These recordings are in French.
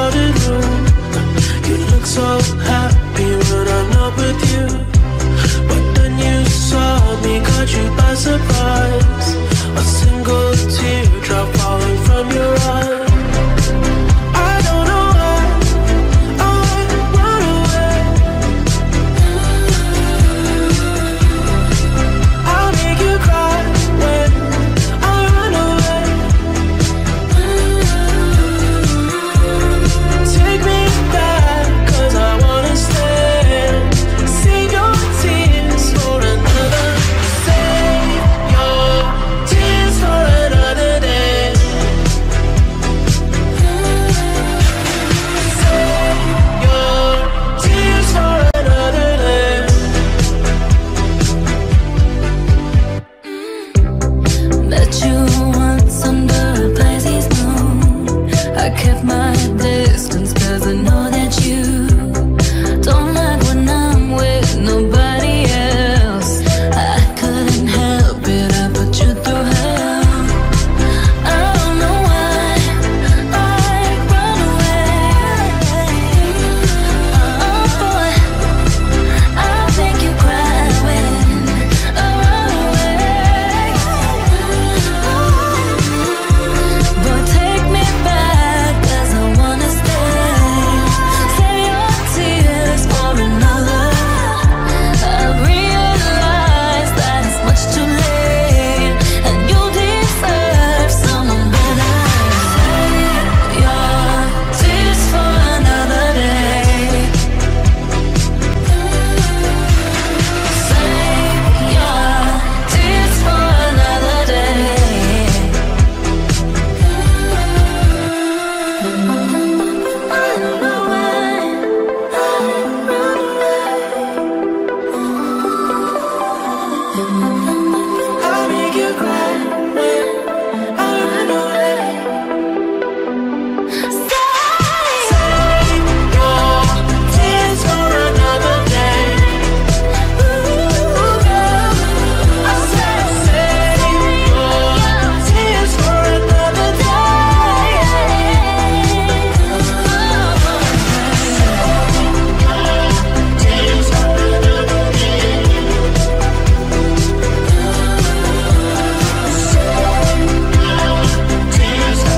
crowded room. You look so happy when I'm not with you, but then you saw me, caught you by surprise. A single teardrop falling from your eye. I don't know why I run away. I'll make you cry when I run away. Take me back, 'cause I wanna stay. Save your tears for another. Save your tears for another day. Save your tears for another day. Met you once under a Pisces moon. I kept my distance 'cause I know that you don't like when I'm with nobody else. I couldn't help it, I put you through hell. I don't know why I run away. Oh boy, I'll make you cry when I run away. Boy, take me back, 'cause I wanna stay. Save your tears for another. I realize that it's much too late, and you deserve someone better. Save your tears for another day. Save your tears for another day. I don't know why I run away. I'll make you cry when I run away. Save your tears for another day. I said save your tears for another day. Tears for another day. Tears for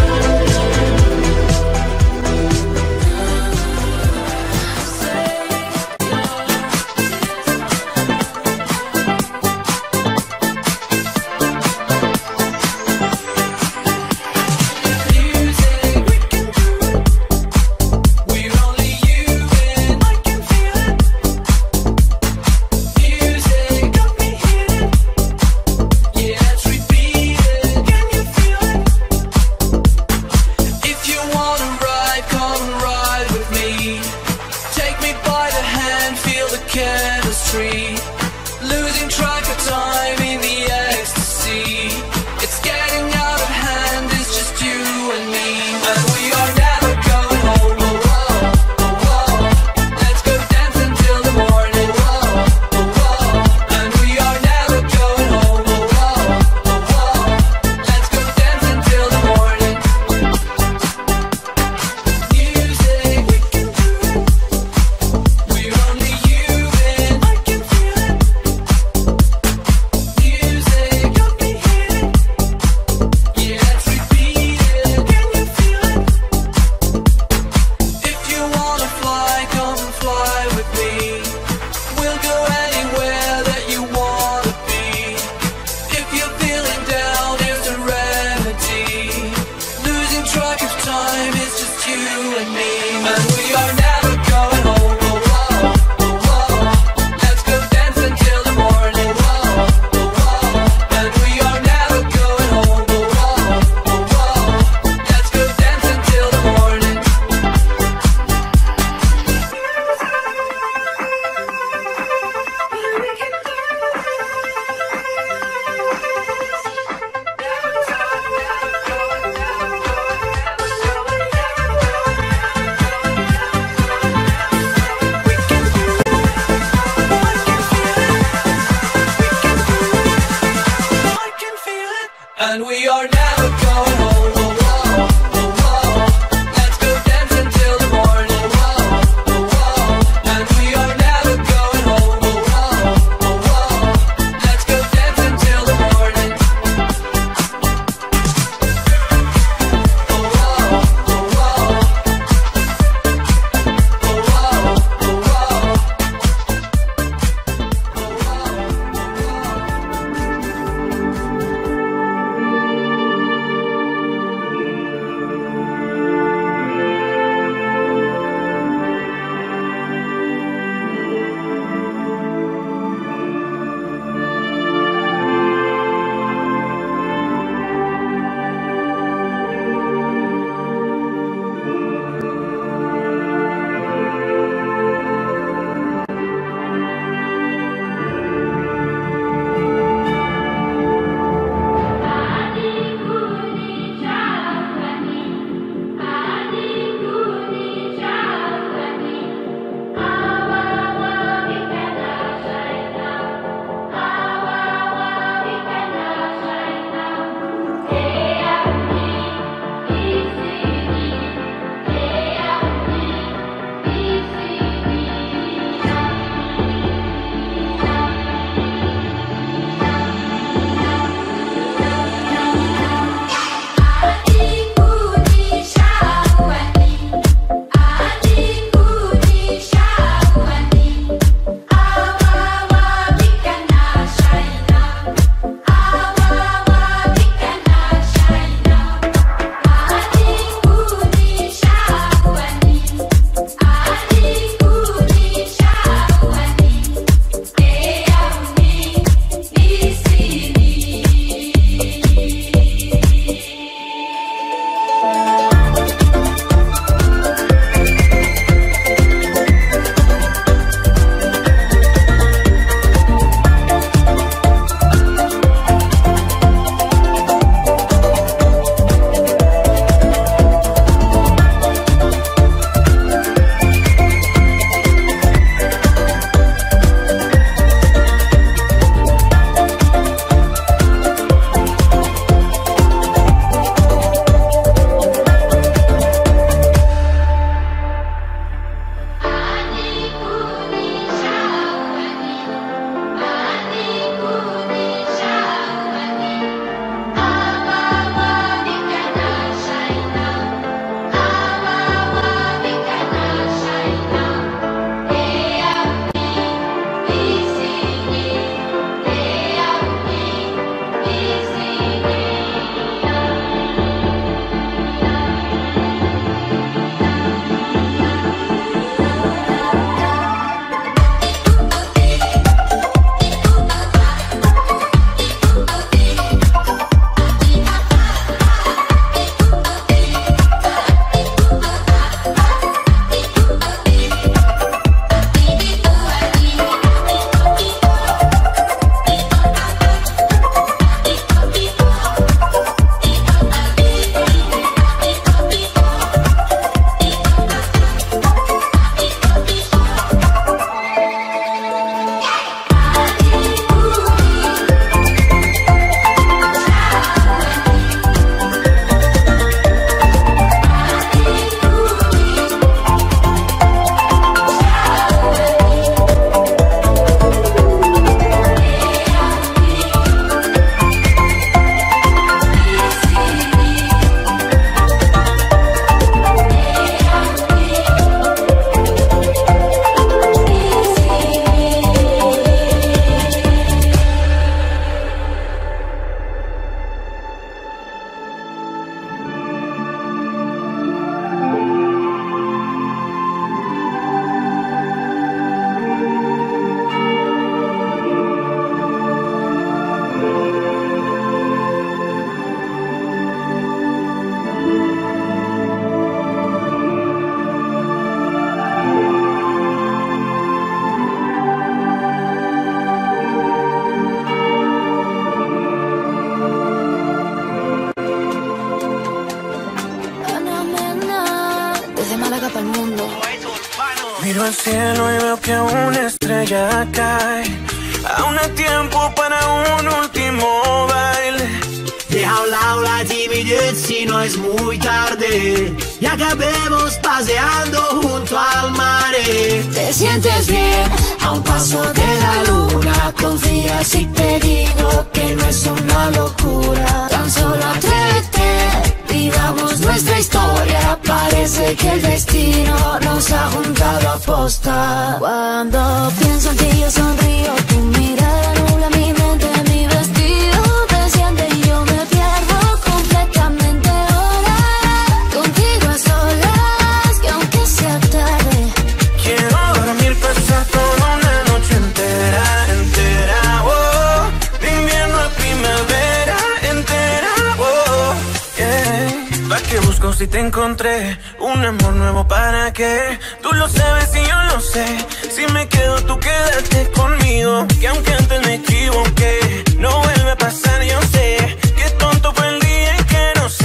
If you wanna ride, come ride with me. Take me by the hand, feel the chemistry. Losing track of time in the ecstasy. It's getting out of hand, it's just you and me. And we are never going home. Oh, oh, oh, oh. Let's go dance until the morning. Oh, oh, oh. And we are never going home. Oh, oh, oh, oh. Let's go dance until the morning. Music, we can do it. We're only human. I can feel it. Music, got me here. Yeah, let's repeat it. Can you feel it? If you wanna fly, come fly with me. We'll go anywhere that you wanna be. If you're feeling down, here's a remedy. Losing track of time, it's just you and me. And we are never going home. Oh, oh, oh, oh. Let's go dance until the morning. Oh, oh, oh. And we are never going home. Oh, oh, oh. Let's go dance until the morning. Málaga pa'l mundo. Miro al cielo y veo que una estrella cae. Aún hay tiempo para un último baile. Deja a un lado la timidez si no es muy tarde y acabemos paseando junto al mar. Te sientes bien a un paso de la luna. Confía si te digo que no es una locura. Tan solo atrévete, vivamos nuestra historia. Parece que el destino nos ha juntado a posta. Cuando pienso en ti yo sonrío. Tu mirada nubla mi mente, mi vestido desciende y yo me pierdo completamente ahora. Contigo a solas y aunque sea tarde, quiero dormir, pasar toda una noche entera, entera, oh. De invierno a primavera, entera, oh, yeah. ¿Pa' qué busco si te encontré? Un amor nuevo, ¿para qué? Tú lo sabes y yo lo sé. Si me quedo, tú quédate conmigo. Que aunque antes me equivoqué, no vuelve a pasar, yo sé. Qué tonto fue el día en que nos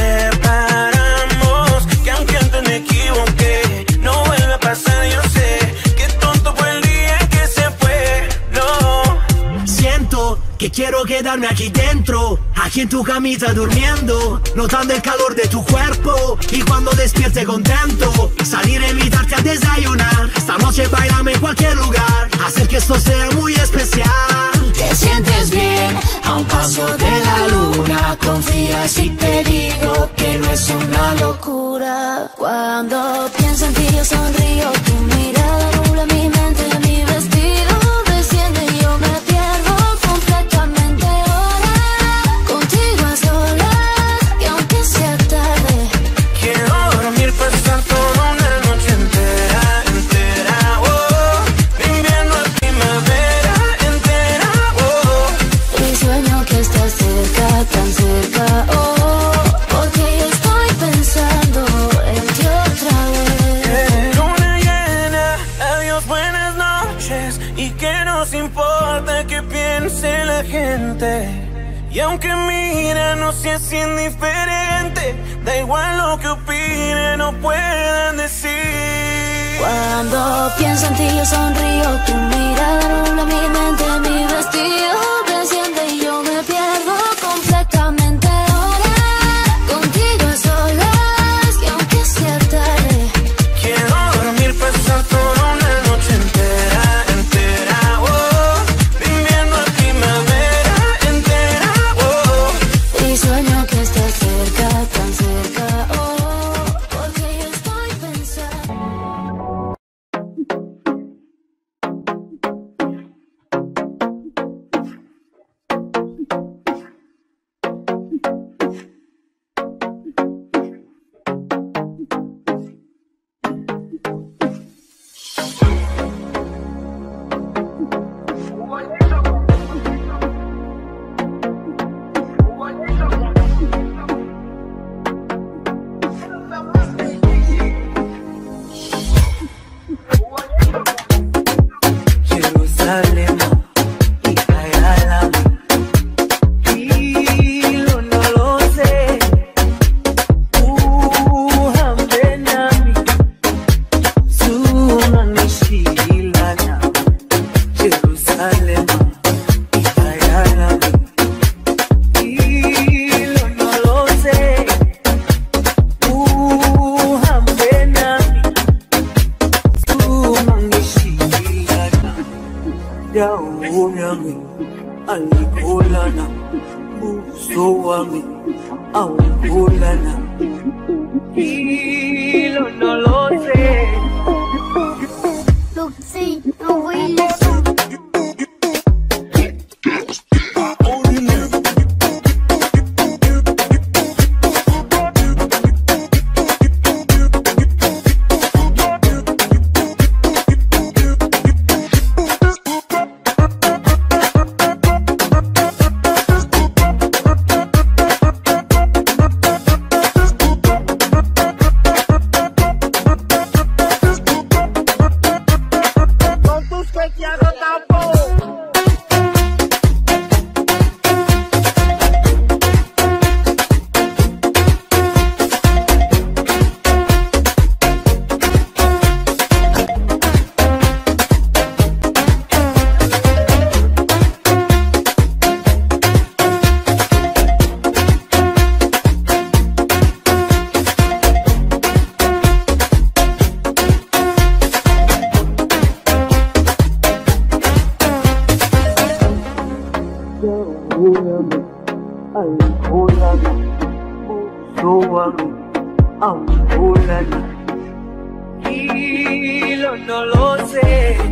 separamos. Que aunque antes me equivoqué, no vuelve a pasar, yo sé. Qué tonto fue el día en que se fue, no. Siento que quiero quedarme aquí dentro, aquí en tu camita durmiendo, notando el calor de tu cuerpo. Y cuando despierte contento, salir a invitarte a desayunar. Esta noche bailame en cualquier lugar, hacer que esto sea muy especial. te sientes bien a un paso de la luna. Confía si te digo que no es una locura. Cuando pienso en ti yo sonrío. Tu mirada nubla mi mente, mi vestido desciende y yo me pierdo completamente ahora. Contigo a solas y aunque sea tarde, quiero dormir, pasar toda una noche entera, entera, oh. De invierno a primavera, entera, oh. y sueño que estás cerca, tan cerca, oh. Porque yo estoy pensando en ti otra vez. Luna llena, adiós, buenas noches. Y que nos importa que piense la gente. Y aunque mira, no seas indiferente. Da igual lo que opinen o puedan decir. Cuando pienso en ti yo sonrío. Tu mirada nubla mi mente, mi vestido desciende y yo me pierdo completamente ahora. Contigo a solas y aunque sea tarde, quiero dormir, pasar toda una noche entera, entera, oh. De invierno a primavera, entera, oh. y sueño que estás cerca, tan cerca, oh. Porque yo estoy pensando. Jerusalén, hija de Alá, hilo no lo sé. Hambenami, Sumanishilana. Jerusalén, hija de Alá, hilo no lo sé. Hambenami, Sumanishilana. Daun yami, alikulana, buso wami, aukulana. Hilo no lo sé. Luxi, no voy a Aulana, Soaru, Aulana. Hilo no lo sé.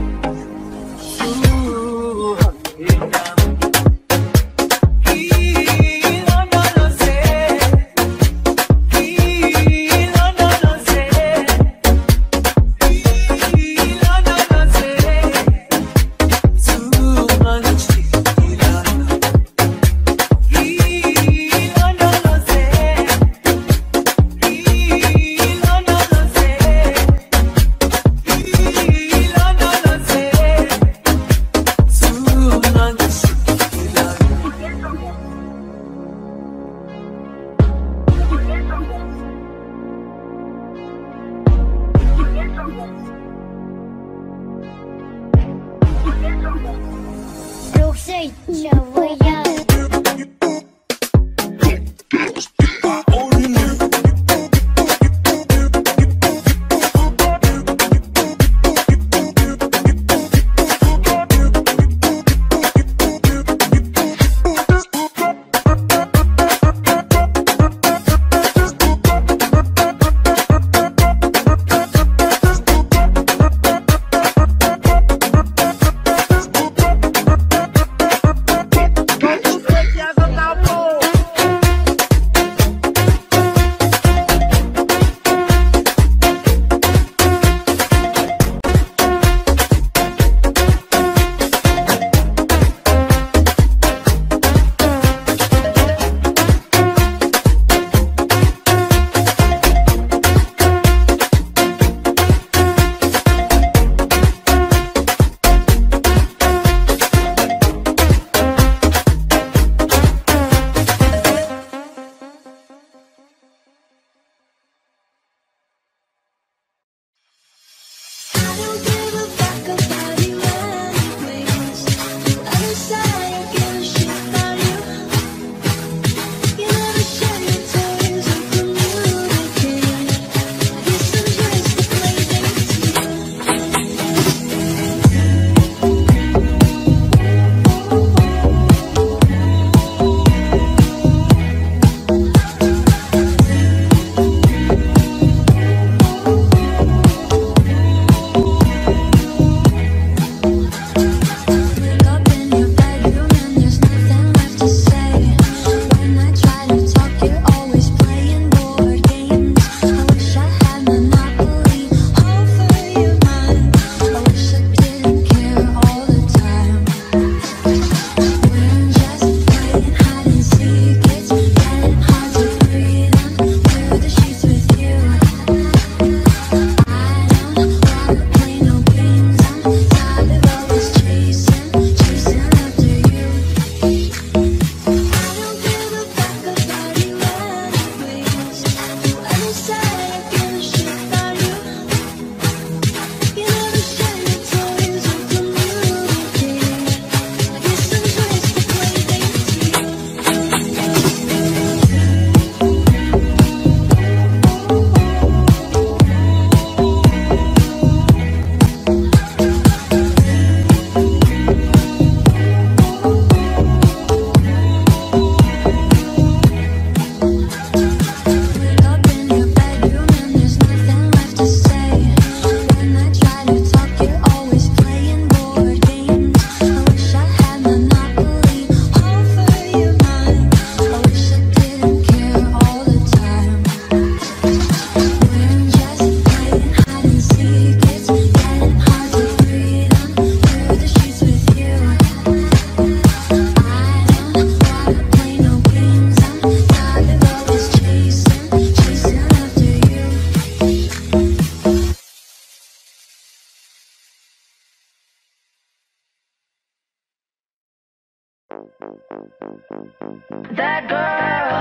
That girl.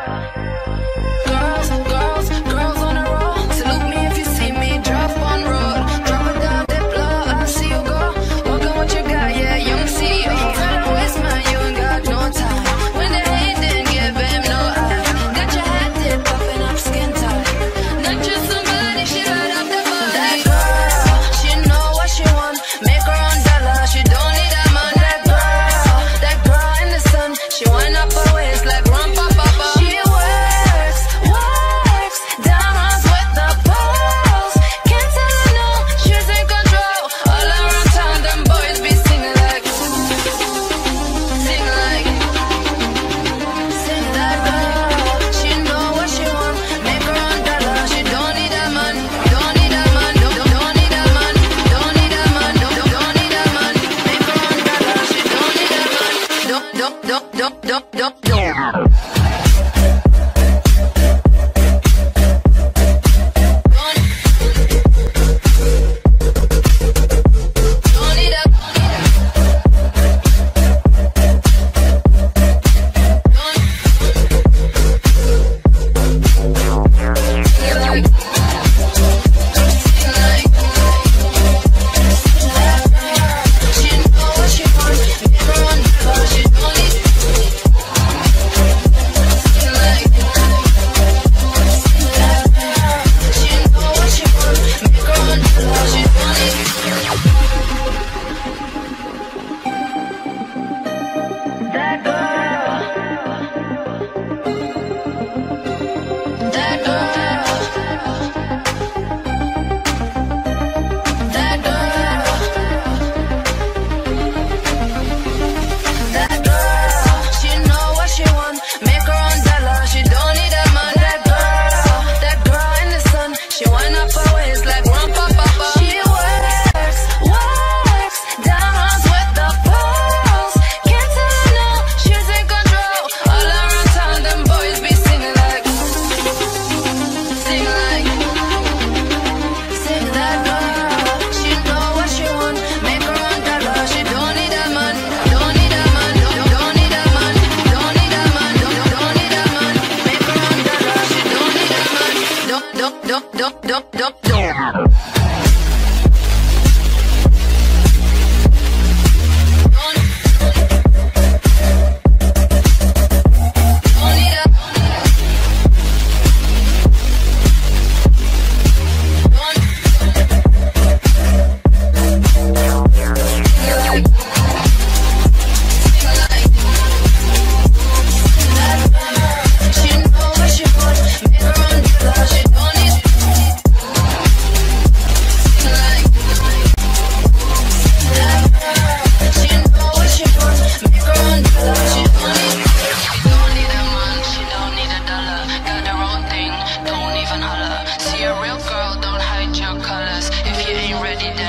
Girls on a roll. Salute me if you see me. Drop on road. Drop it down that blow. I see you go. Walk on what you got, yeah, young CEO. Tell them waste man, you ain't got no time. When they hate, then give him no eye. Got your head dip, popping up skin tight. Not just somebody, she light up the body. That girl, she know what she want. Make her own dollar, she don't need a man. That girl in the sun, she wind up her waist like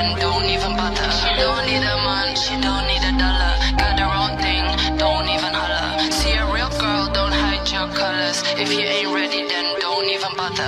then don't even bother. She don't need a man, she don't need a dollar. Got her own thing, don't even holler. See a real girl, don't hide your colors. If you ain't ready, then don't even bother.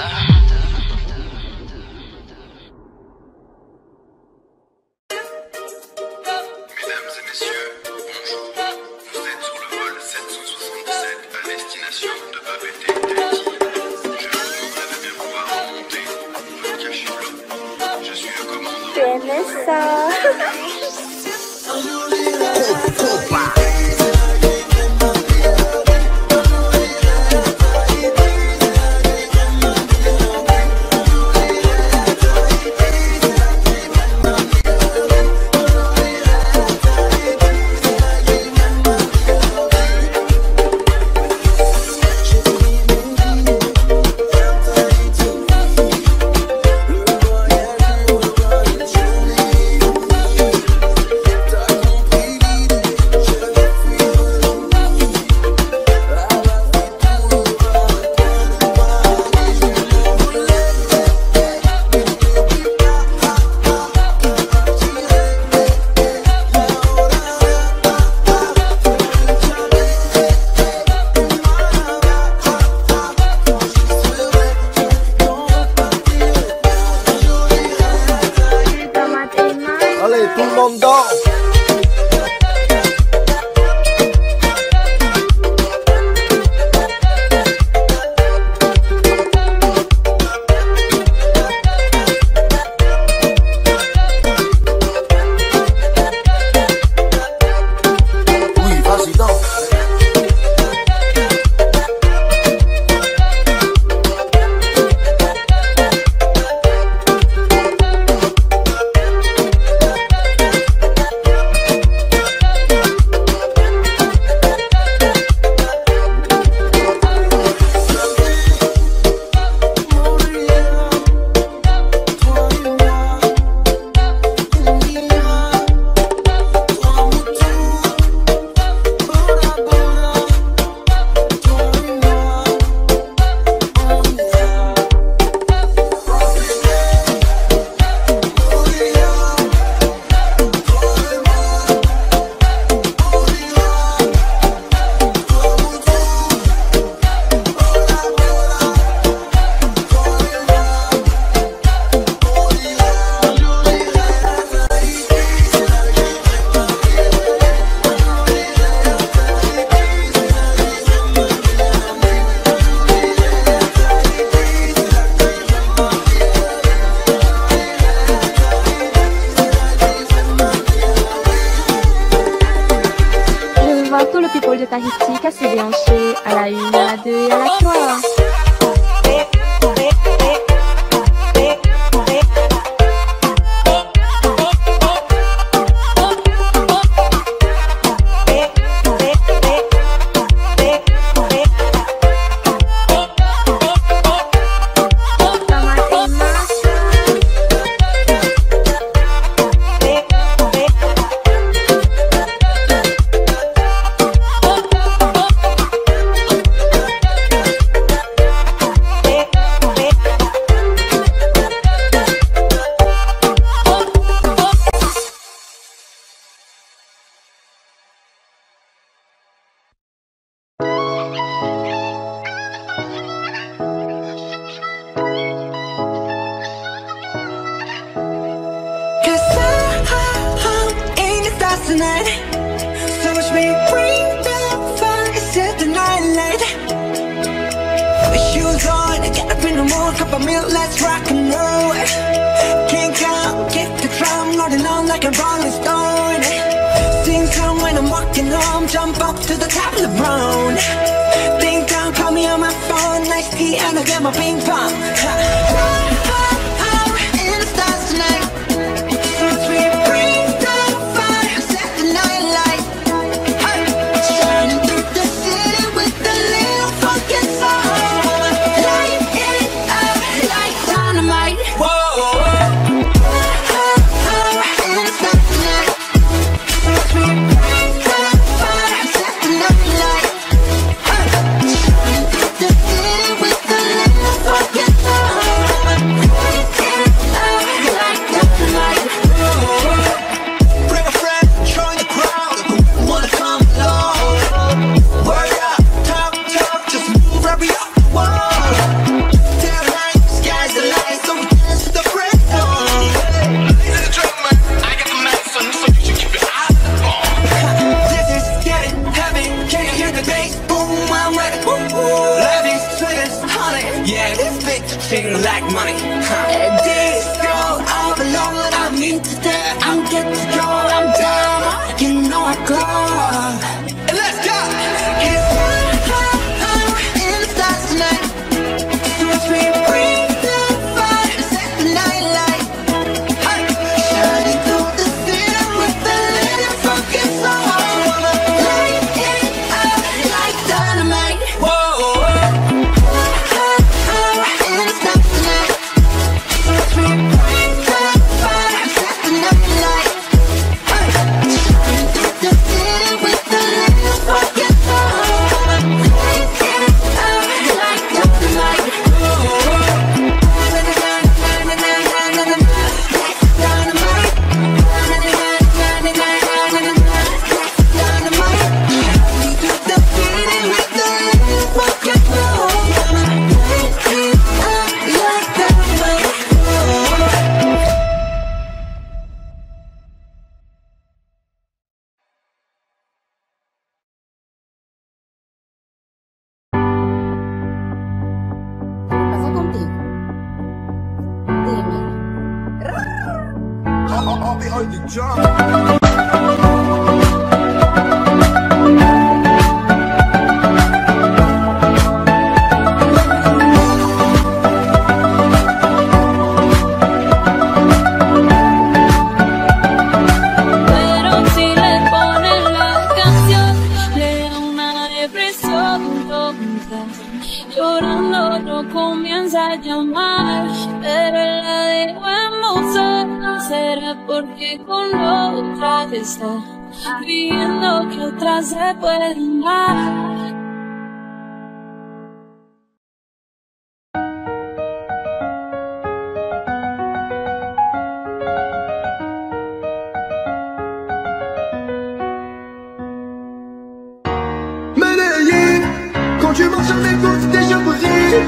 Tahiti à se déhancher à la 1, à la 2 et à la 3. Tonight, so watch me bring the fire, set the night light. With shoes on, get up in the morning, cup of milk, let's rock and roll. Kink out, kick the drum, rolling on like a rolling stone. Sing song when I'm walking home, jump up to the top of the brown. Ding dong, call me on my phone, nice tea and I get my ping pong. In the stars tonight. With the little fucking I'll be on the job. Llorando no comienza a llamar, pero la dejo en buzón. Será porque con otra está creyendo que otra se pueden dar. Quand tu marches avec moi, tes yeux brillent.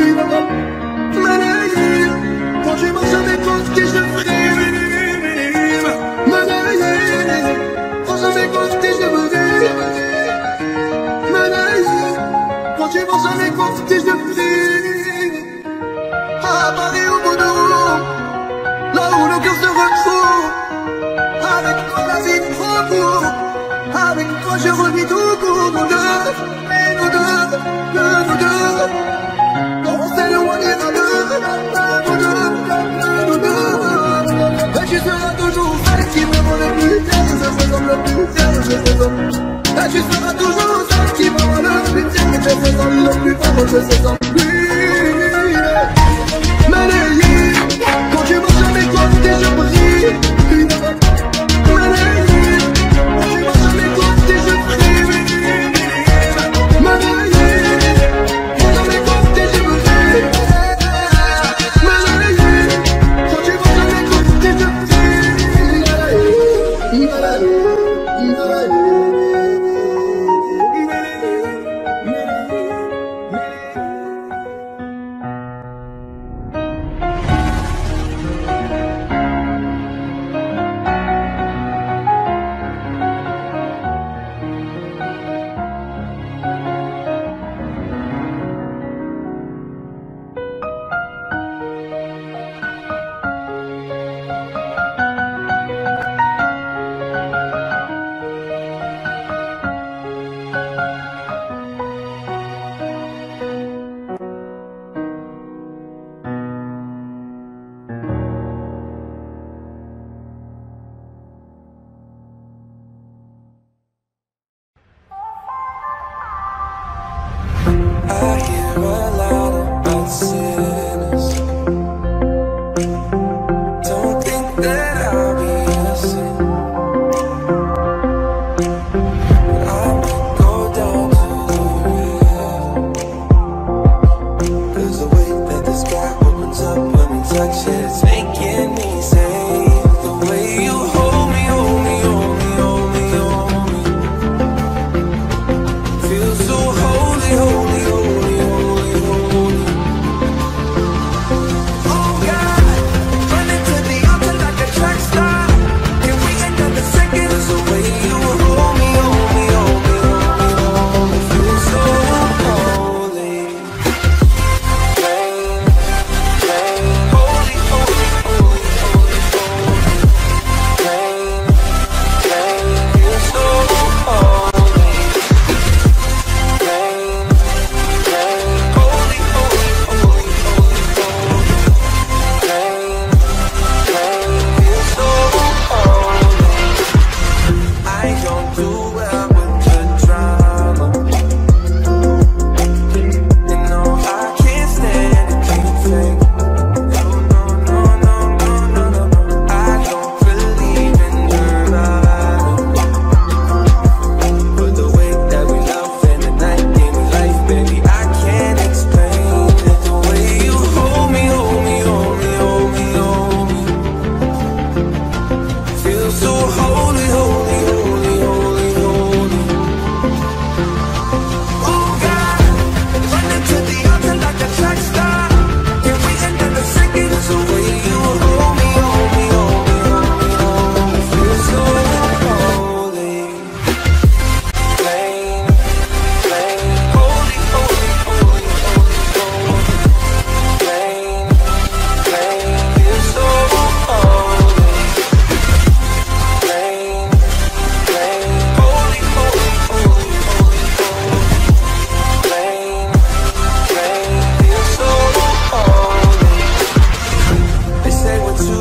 Malayé, quand tu marches avec moi, tes yeux brillent. Malayé, quand avec moi, tes yeux brillent. Malayé, quand tu marches avec moi, tes yeux brillent. À Paris au Bordeaux, là où le cœur se retrouve. Avec toi la vie trop court. Avec toi je revis tout court, nous deux. Et nous deux, nous deux. Quand on s'éloignera nous deux. Et tu seras toujours celle qui me rend le plus fier. Je fais comme le plus fier, je fais comme. Et tu seras toujours celle qui me rend le plus fier. Je fais comme le plus fort, je fais comme lui. Malayé, quand tu marches avec toi, tes yeux brillent. Malayé, quand tu marches avec toi, tes yeux brillent. Malayé, quand avec toi, tes yeux brillent. Malayé, quand tu marches avec toi, tes yeux brillent. I hear a lot about sinners. Don't think that I'll be a sin. But I might go down to the river. 'Cause the way that the sky opens up when we touch it, it's making me say, the way you hold me, hold me, hold me, hold me, hold me. Feel so holy, holy, holy, holy, holy. Oh God, running to the altar like a track star.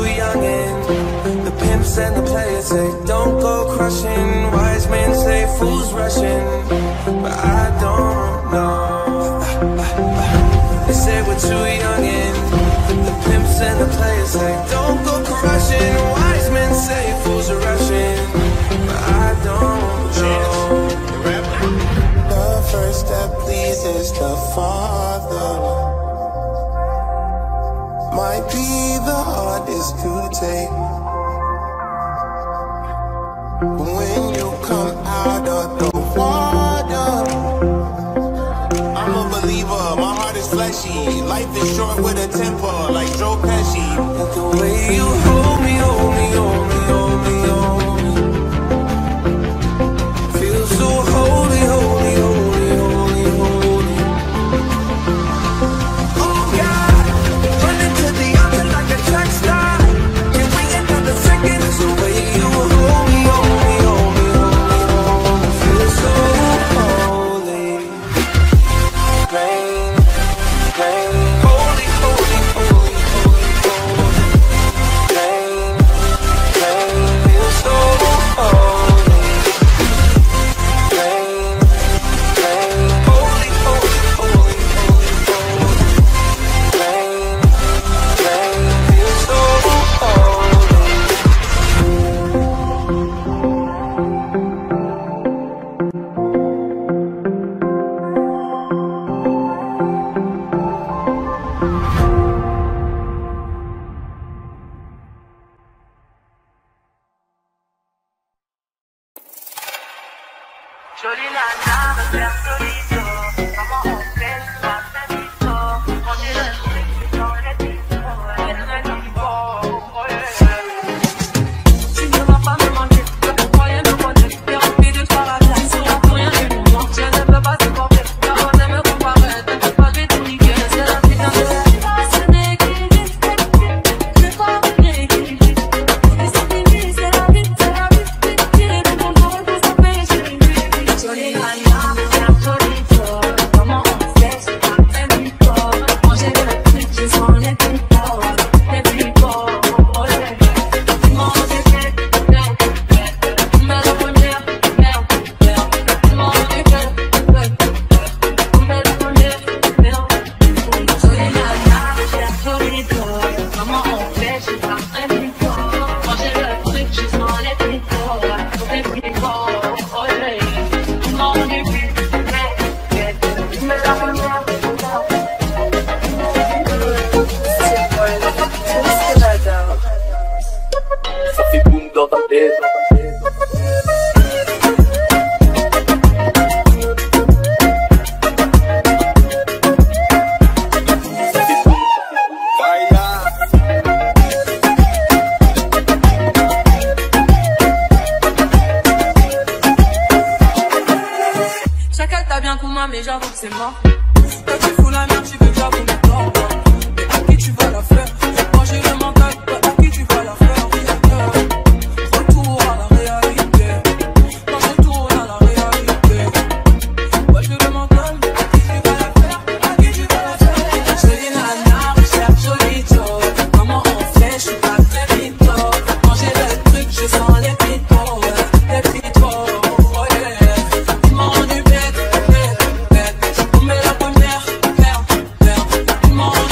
youngin'. The pimps and the players say don't go crushing. Wise men say fools rushing, but I don't know. They say we're too youngin'. The pimps and the players say don't go crushing. Wise men say fools are rushing, but I don't know. The first step pleases the Father might be the hardest to take. When you come out of the water, I'm a believer, my heart is fleshy. Life is short with a temper, like Joe Pesci. And the way you hold me, hold me, hold me, hold me, hold me, feel so holy, holy, holy, holy, holy. Oh God, running to the altar like a track star. Can we get another second? It's the way you hold me, hold me, hold me, hold me, hold me, feel so holy. Rain, rain, holy, holy, holy, holy, holy. Rain, rain, feel so holy. Rain, rain, holy, holy, holy, holy, holy. Rain, rain, feel so holy. Jolie nana, me faire solito. Maman, on fait ça, c'est vite. On est le truc, dans les pistots. Elle est tu ne vas pas me mentir, je te croyais me connaître. T'es rempli de toi la place, sur la rien et du moi. Je ne peux pas supporter, car on aime me comparer. Ne peux pas lui tout niquer, c'est la putain de la vie. C'est négatif, je crois que négatif. Et c'est fini, c'est la vie, c'est la vie. Tirez de mon dos, tout ça fait, j'ai une vie. Jolie nana, me faire solito. Comment on fait, c'est pas très vite. Manger le truc, je sens les pipots. Les pipots, oh yeah. Mange des fêtes, merde, merde. Mais la première, merde, merde. Mange des fêtes, merde, merde. Mais la première, merde. Jolie nana, me faire solito. Comment on fait, c'est pas très vite. Manger le truc, je sens les pipots. Les pipots, oh yeah. Mange des fêtes, merde, merde. Mais la première, merde. Ça fait boum dans ta tête. Chacal t'as bien Kouma, mais j'avoue que c'est mort. Quand tu fous la merde, tu veux que j'avoue maintenant. Mais à qui tu vas la faire? Moi j'ai le mental, à qui tu vas la faire? Retour à la réalité. Quand je tourne à la réalité. Moi j'ai le mental, à qui tu vas la faire? À qui tu vas la faire? Jolie nana, recherche solito. Comment on fait? Je suis pas très vite. Manger le truc, je sens les pitos. Les pitos, oh yeah. Mange du bête, bête, bête. On met la première, merde, merde. Mange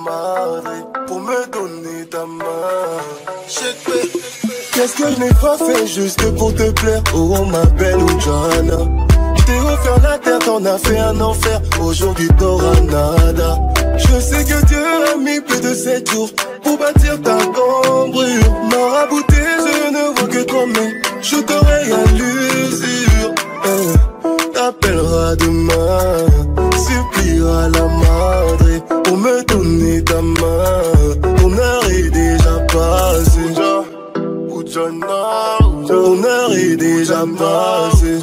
madre pour me donner ta main. Qu'est-ce que je n'ai pas fait juste pour te plaire? Oh ma belle Ujana, t'ai offert la terre, t'en as fait un enfer. Aujourd'hui t'auras nada. Je sais que Dieu a mis plus de 7 jours pour bâtir ta cambrure. Marabouté, je ne vois que toi, mais je t'aurai à l'usure. T'appelleras demain, suppliera la madre pour me donner ta main. Ton heure est déjà passée. Ton heure est déjà passée.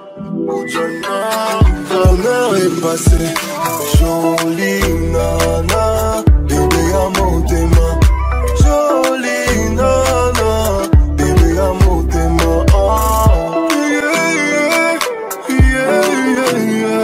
Ton heure est passée. Jolie nana, bébé amour tes mains. Jolie nana, bébé amour tes mains. Oh, yeah, yeah, yeah, yeah,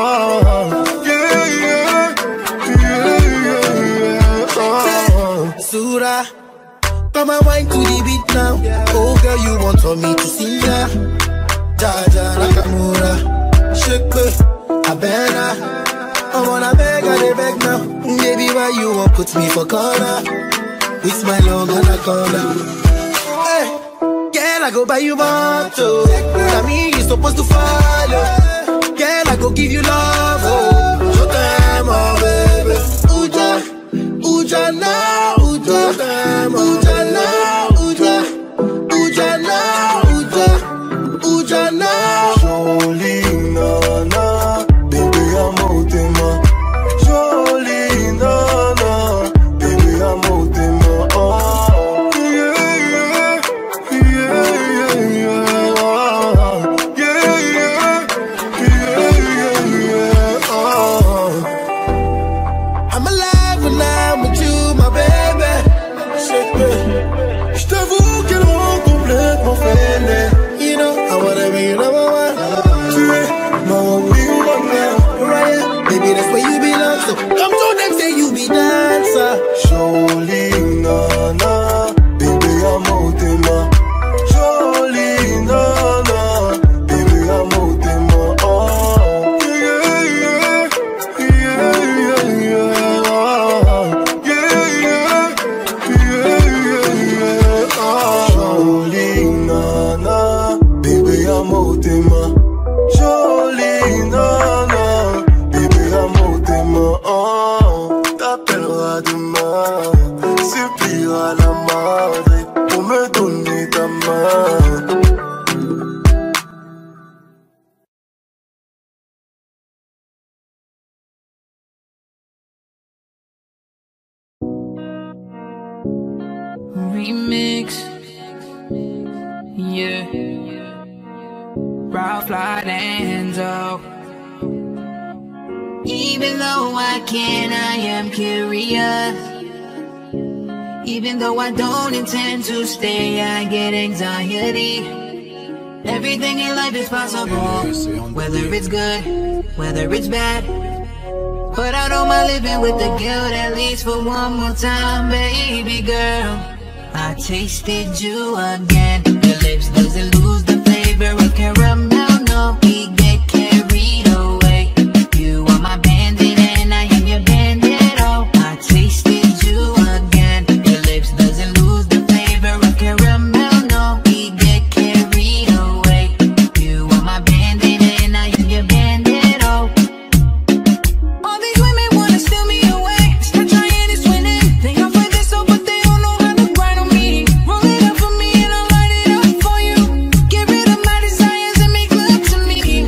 yeah. Surah, come and wine to the beat now. Oh girl, you want for me to sing ya? Jaja Nakamura, shake Abena. I wanna beg, I beg now. Baby, why you won't put me for corner? With my long anaconda. Hey, girl, I go buy you bottle. Tell me you supposed to follow. Girl, I go give you love. Oh, show them, oh baby. Uja, Uja now, Uja them, Uja now, Uja, Uja now, Uja, Uja now. Jolie nana, bébé amour tes mains. Jolie nana, bébé amour tes mains. Oh, yeah, yeah, yeah, yeah, yeah, yeah, yeah, yeah, oh. I'm alive when I'm with you, my baby. J't'avoue qu'elle rend complètement fêlée. You know, I wanna be your number one. Tu es ma only one now. Right, baby, that's where you belong. So come to them, say you be dancer. Jolie nana, bébé amour tes mains. Jolie nana, bébé amour tes mains. Oh, yeah, yeah, yeah, yeah, yeah, oh, yeah, yeah, yeah, yeah, oh. Jolie nana, bébé amour tes mains. Jolie nana, bébé amour tes mains. Oh, t'appelleras demain, suppliera la madre pour me donner ta main. Remix, yeah. Ralph Lauren and Enzo. Even though I can, I am curious. Even though I don't intend to stay, I get anxiety. Everything in life is possible, whether it's good, whether it's bad. But I don't mind living with the guilt, at least for one more time, baby girl. I tasted you again. Your lips doesn't lose the flavor of caramel, no, we get carried away. You are my bandit and I am your bandit, oh. I tasted you again. Your lips doesn't lose the flavor of caramel, no, we get carried away. You are my bandit and I am your bandit, oh. All these women wanna steal me away. Start trying to swing it. They offer this so but they don't know how to grind on me. Roll it up for me and I'll light it up for you. Get rid of my desires and make love to me.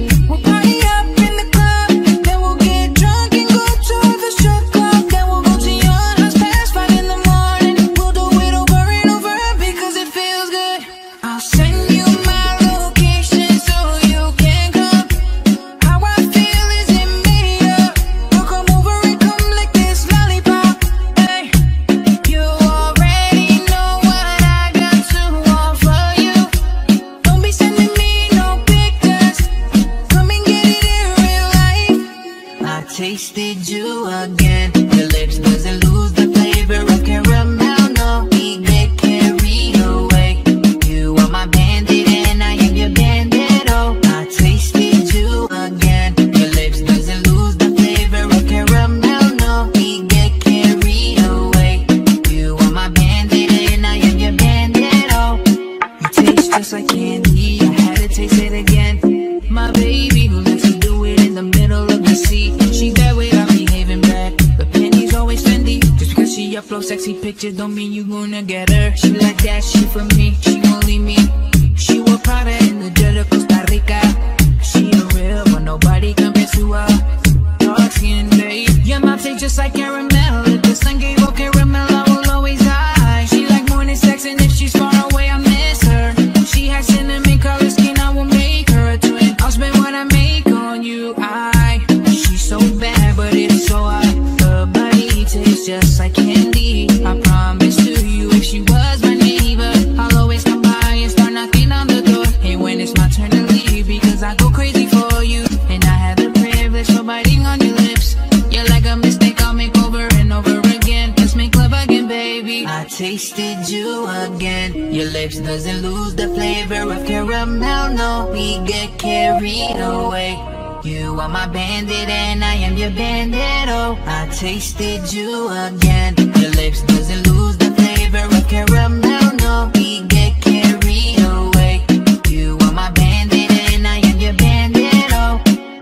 See upload sexy pictures, don't mean you gonna get her. She like that, she for me, she gon' leave me. She will Prada in the dirt of Costa Rica. She a real, but nobody compares to her. Dark skin, babe. Your mouth tastes just like caramel. If the sun gave up caramel, I will always high. She like morning sex, and if she's far away, I miss her. She has cinnamon color skin, I will make her a twin. I'll spend what I make on you. She's so bad, but it's so hot. Her body tastes just like candy. I promise to you, if she was my neighbor, I'll always come by and start knocking on the door. And when it's my turn to leave, because I go crazy for you, and I have the privilege of biting on your lips. You're like a mistake I'll make over and over again. Let's make love again, baby. I tasted you again. Your lips doesn't lose the flavor of caramel, no. We get carried away. You are my bandit and I am your bandit, oh. I tasted you again. Your lips doesn't lose the flavor of caramel, no. We get carried away. You are my bandit and I am your bandit, oh.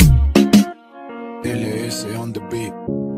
LS on the beat.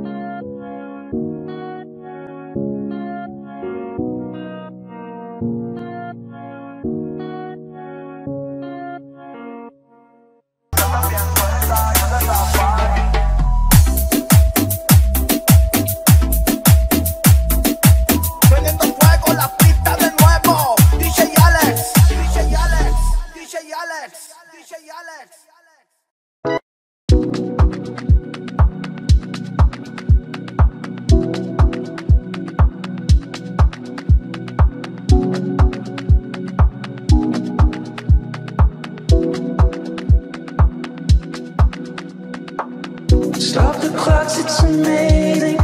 Stop the clocks, it's amazing.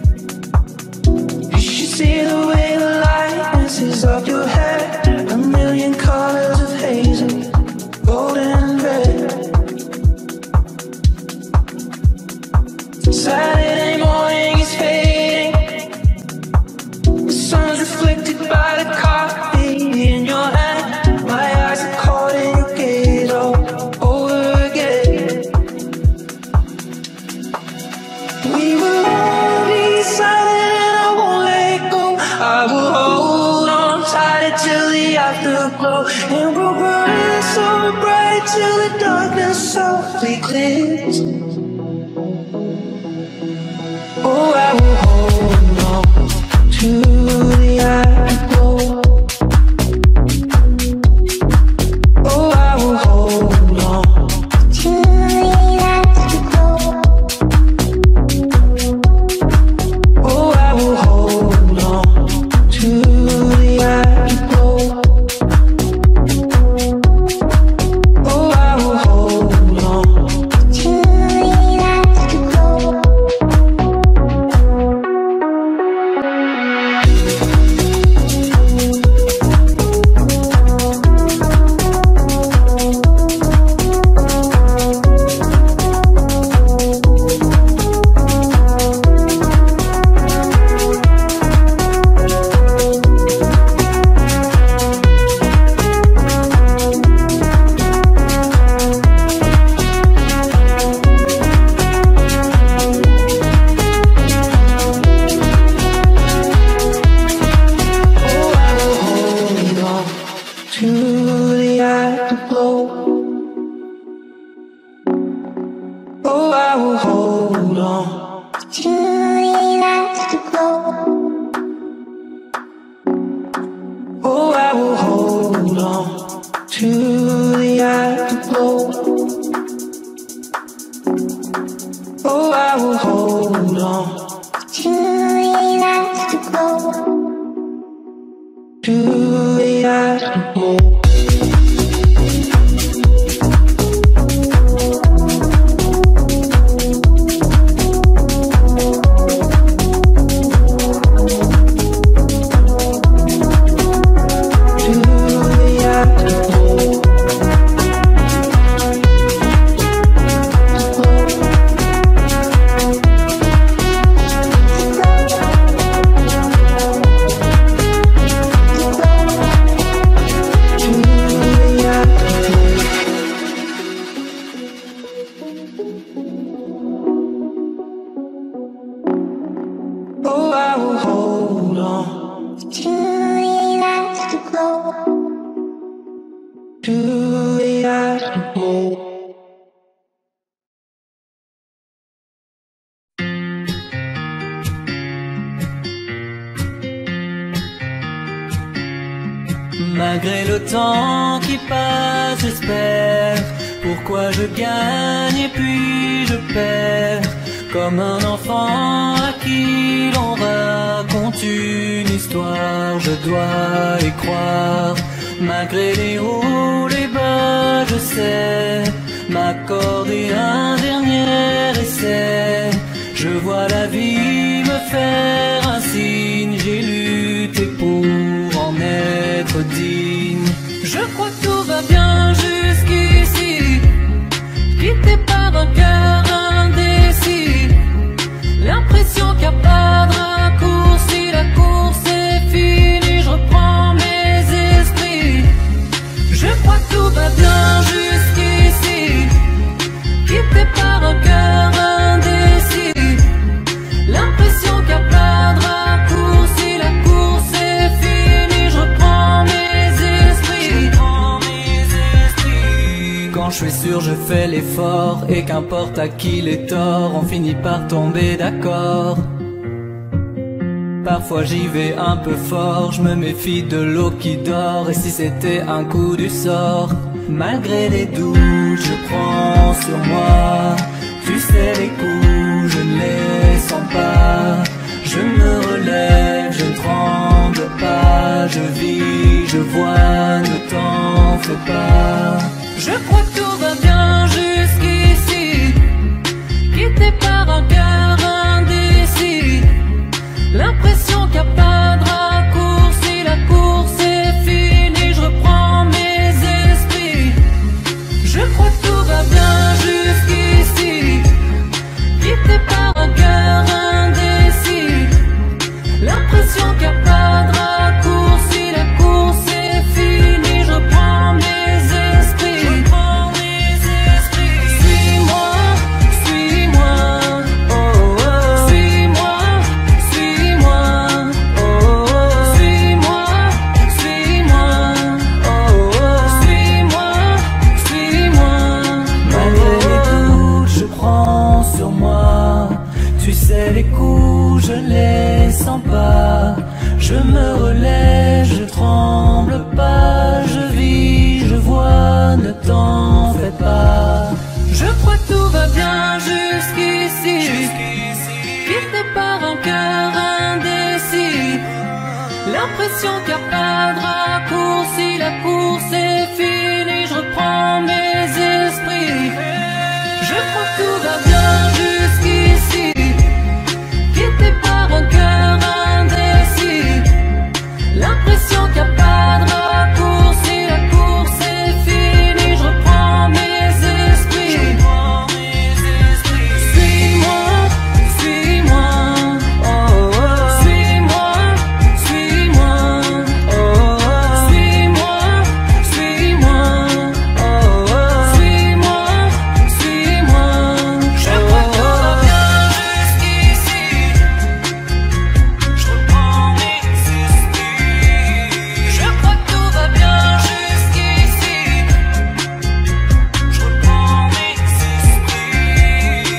You should see the way the light dances up your head. A million colors of hazel, golden and red. Saturday morning is fading. The sun's reflected by the coffee in your hand. My eyes are caught in your gaze all over again. We will all be silent and I won't let go. I will hold on tight till the afterglow. And we'll burn so bright till the darkness softly clears. Oh, I will hold on to the afterglow. Oh, I will hold on to the afterglow. Oh, I will hold on to the afterglow. Oh, I will hold on to the afterglow. Oh, I will hold on to the afterglow. Oh, I will hold on to the afterglow. Oh, I will hold on to the afterglow. To the afterglow. To Malgré le temps qui passe, j'espère. Pourquoi je gagne et puis je perds? Comme un enfant à qui l'on raconte une histoire, je dois y croire. Malgré les hauts, les bas, je sais m'accorder un dernier essai. Je vois la vie me faire un signe, j'ai lutté pour en être digne. Je crois que tout va bien jusqu'ici, quitté par un cœur indécis. L'impression qu'il n'y a pas de raccourci, la course est finie, je reprends mes esprits. Je crois que tout va bien jusqu'ici, quitté par un cœur indécis. L'impression qu'il n'y a pas de raccourci, la course est finie, je reprends mes esprits. Quand je suis sûr, je fais l'effort, et qu'importe à qui les torts, on finit par tomber d'accord. Parfois j'y vais un peu fort, je me méfie de l'eau qui dort, et si c'était un coup du sort. Malgré les doutes, je prends sur moi, tu sais les coups, je ne les sens pas. Je me relève, je ne tremble pas, je vis, je vois, ne t'en fais pas. Je crois que tout va bien jusqu'ici, quitté par un cœur indécis. L'impression qu'il n'y a pas de raccourci, la course est finie, je reprends mes esprits. Je crois que tout va bien jusqu'ici, quitté par un cœur indécis. L'impression qu'il n'y a pas de raccourci, la course est finie, je reprends mes esprits. Suis-moi, suis-moi, oh oh. Suis-moi, suis-moi, oh oh. Suis-moi, suis-moi, oh oh. Suis-moi, suis-moi. Malgré les doutes, je prends sur moi. Tu sais les coups, je les sens pas. Je me relève, je tremble pas. Je vis, je vois, ne t'en fais pas. Je crois que tout va bien jusqu'ici, quitté par un cœur indécis. L'impression qu'il n'y a pas de raccourci, la course est finie, je reprends mes esprits. Je crois que tout va bien jusqu'ici, quitté par un cœur indécis. L'impression qu'il n'y a pas de raccourci, la course est finie, je reprends mes esprits. Suis-moi, suis-moi, oh oh. Suis-moi, suis-moi, oh oh. Suis-moi, suis-moi, oh oh. Suis-moi, suis-moi, je crois que tout va bien jusqu'ici, je reprends mes esprits. Je crois que tout va bien jusqu'ici, je reprends mes esprits.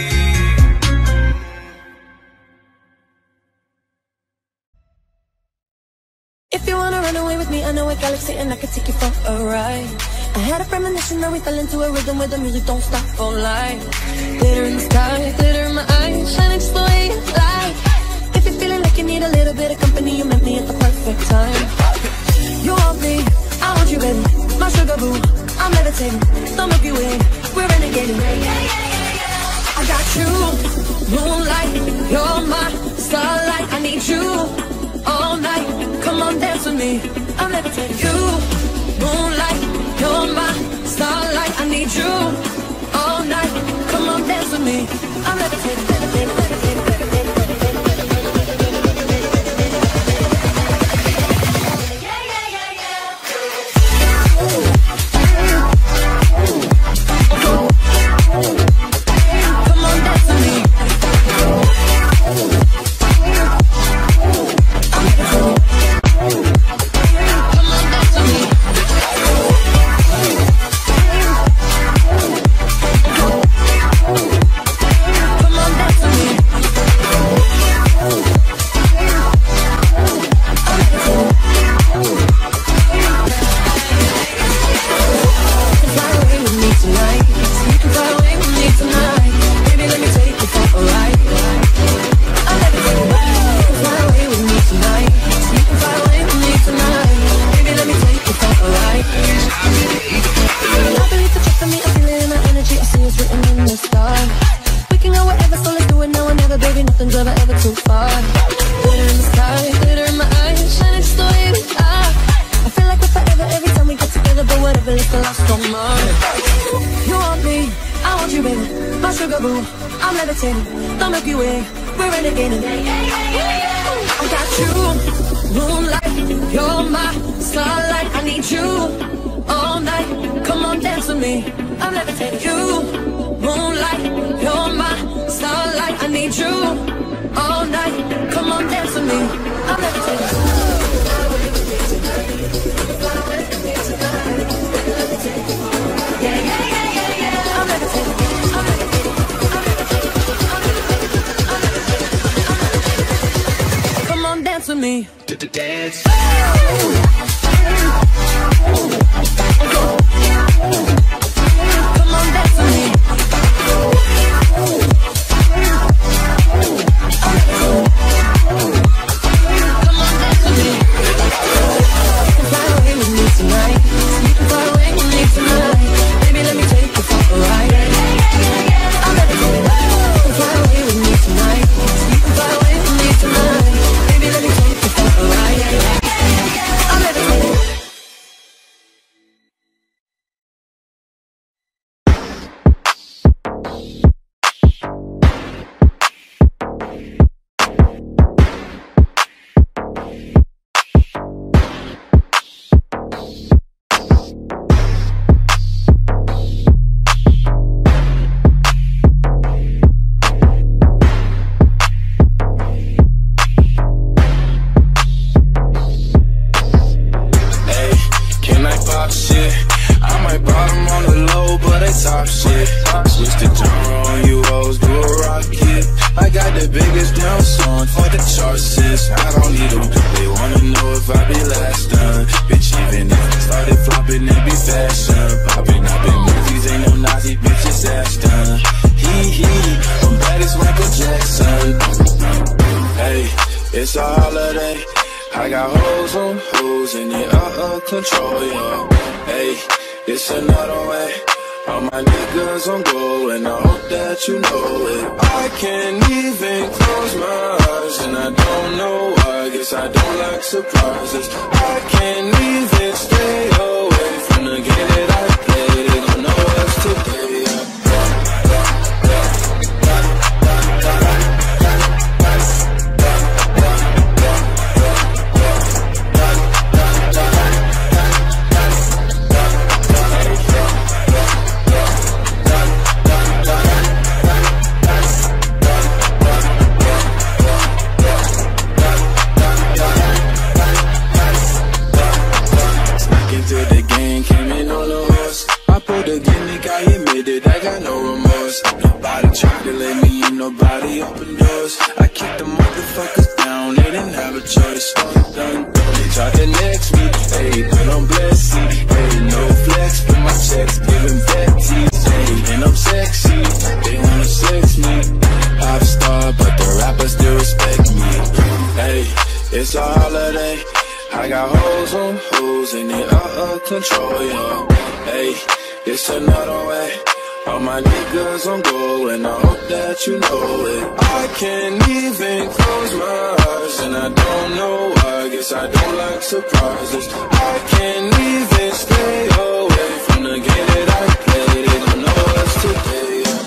If you wanna run away with me, I know a galaxy and I can take you for a ride. I had a premonition that we fell into a rhythm where the music don't stop for life. Glitter in the sky, glitter in my eyes, shining just the way you like. If you're feeling like you need a little bit of company, you met me at the perfect time. You want me, I want you, baby. My sugar boo, I'm levitating. The Milky Way, we're renegading. I got you, moonlight, you're my starlight. I need you all night. Come on, dance with me. I'm levitating. You, moonlight, you're my starlight. I need you all night. Come on, dance with me. I'm levitating, levitating, levitating, levitating, levitating. Come on, dance with me. Come on, dance with me. sugar boo, I'm levitating. The Milky Way, we're renegading. I got you, moonlight, you're my starlight. I need you all night. Come on, dance with me. I'm levitating. You, moonlight, you're my starlight. I need you all night. Come on, dance with me. I'm levitating. Yeah, yeah, yeah, yeah, yeah. I'm levitating. I'm levitating. I'm levitating. I'm levitating. Come on, dance with me. Dance. Come on, dance with me. Fly away with me tonight. You can fly away with me tonight. Baby, let me take you for a ride. I'm levitating. Fly away with me tonight. You can fly away with me tonight. Baby, let me take you for a ride. I'm levitating. It's a holiday. I got hoes on hoes and they out of control, yeah. Hey, it's another way. All my niggas on go and I hope that you know it. I can't even close my eyes and I don't know why. Guess I don't like surprises. I can't even stay away from the game that I play. They gon' know us today, yeah. Nobody open doors. I kick the motherfuckers down, they didn't have a choice. They tried to next me, hey, but I'm blessed. Hey, no flex, but my checks giving back teeth. Hey, and I'm sexy, they wanna sex me. Pop star, but the rappers still respect me. Hey, it's a holiday. I got hoes on hoes and they out of control, yeah. Hey, it's another way. All my niggas on go and I hope that you know it. I can't even close my eyes and I don't know why. Guess I don't like surprises. I can't even stay away from the game that I play. They don't know us today, yeah.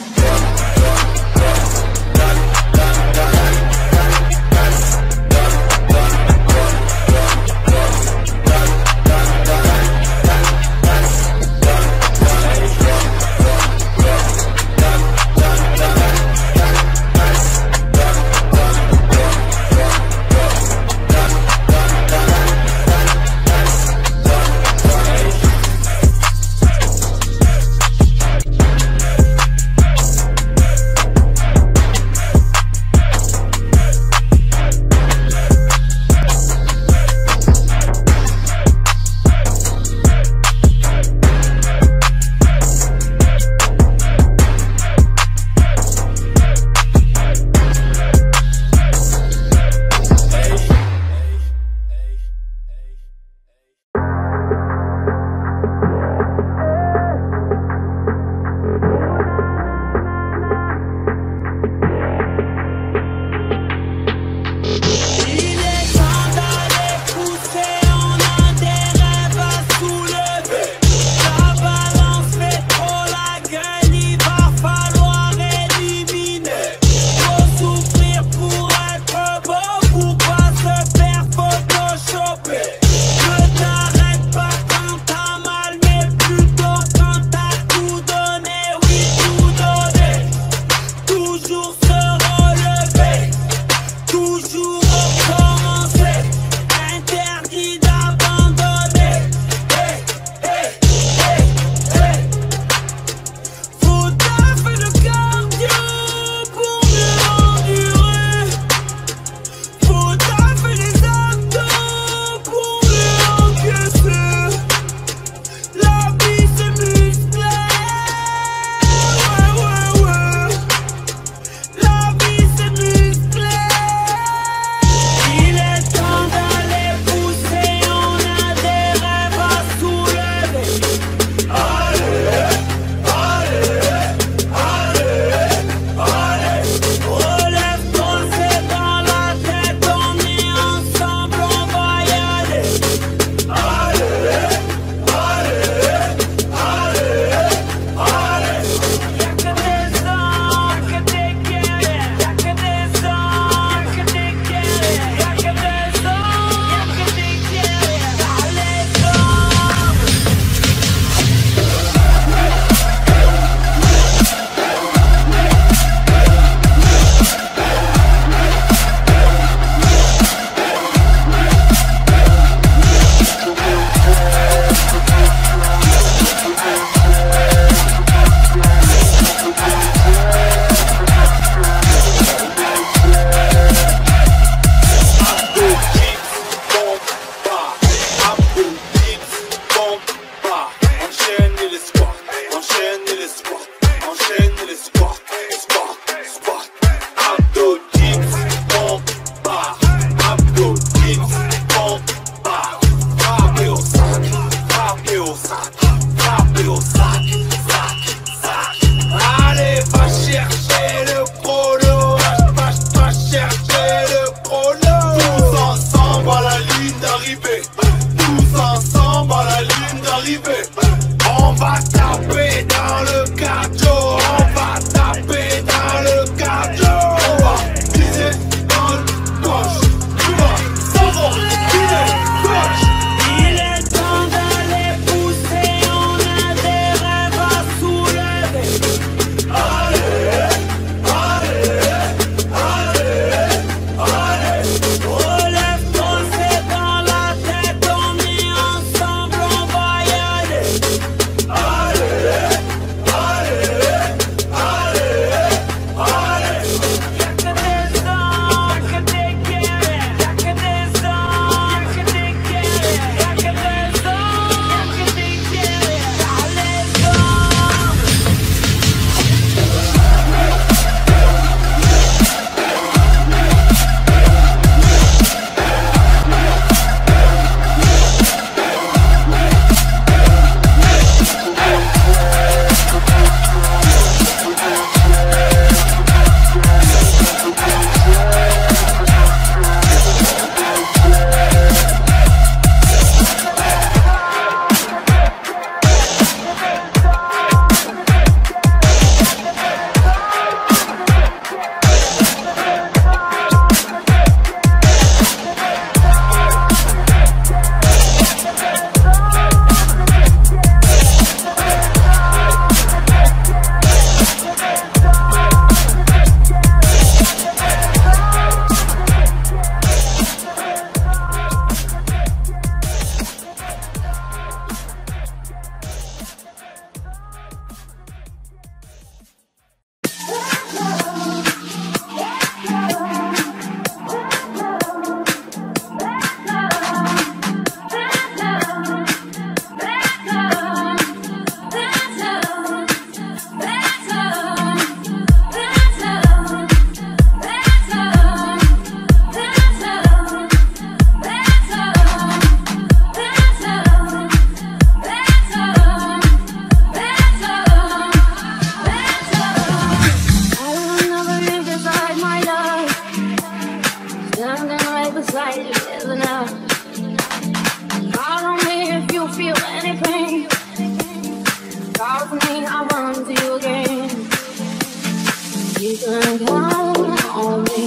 now. Call on me if you feel any pain. Call to me, I'll run to you again. You can count on me.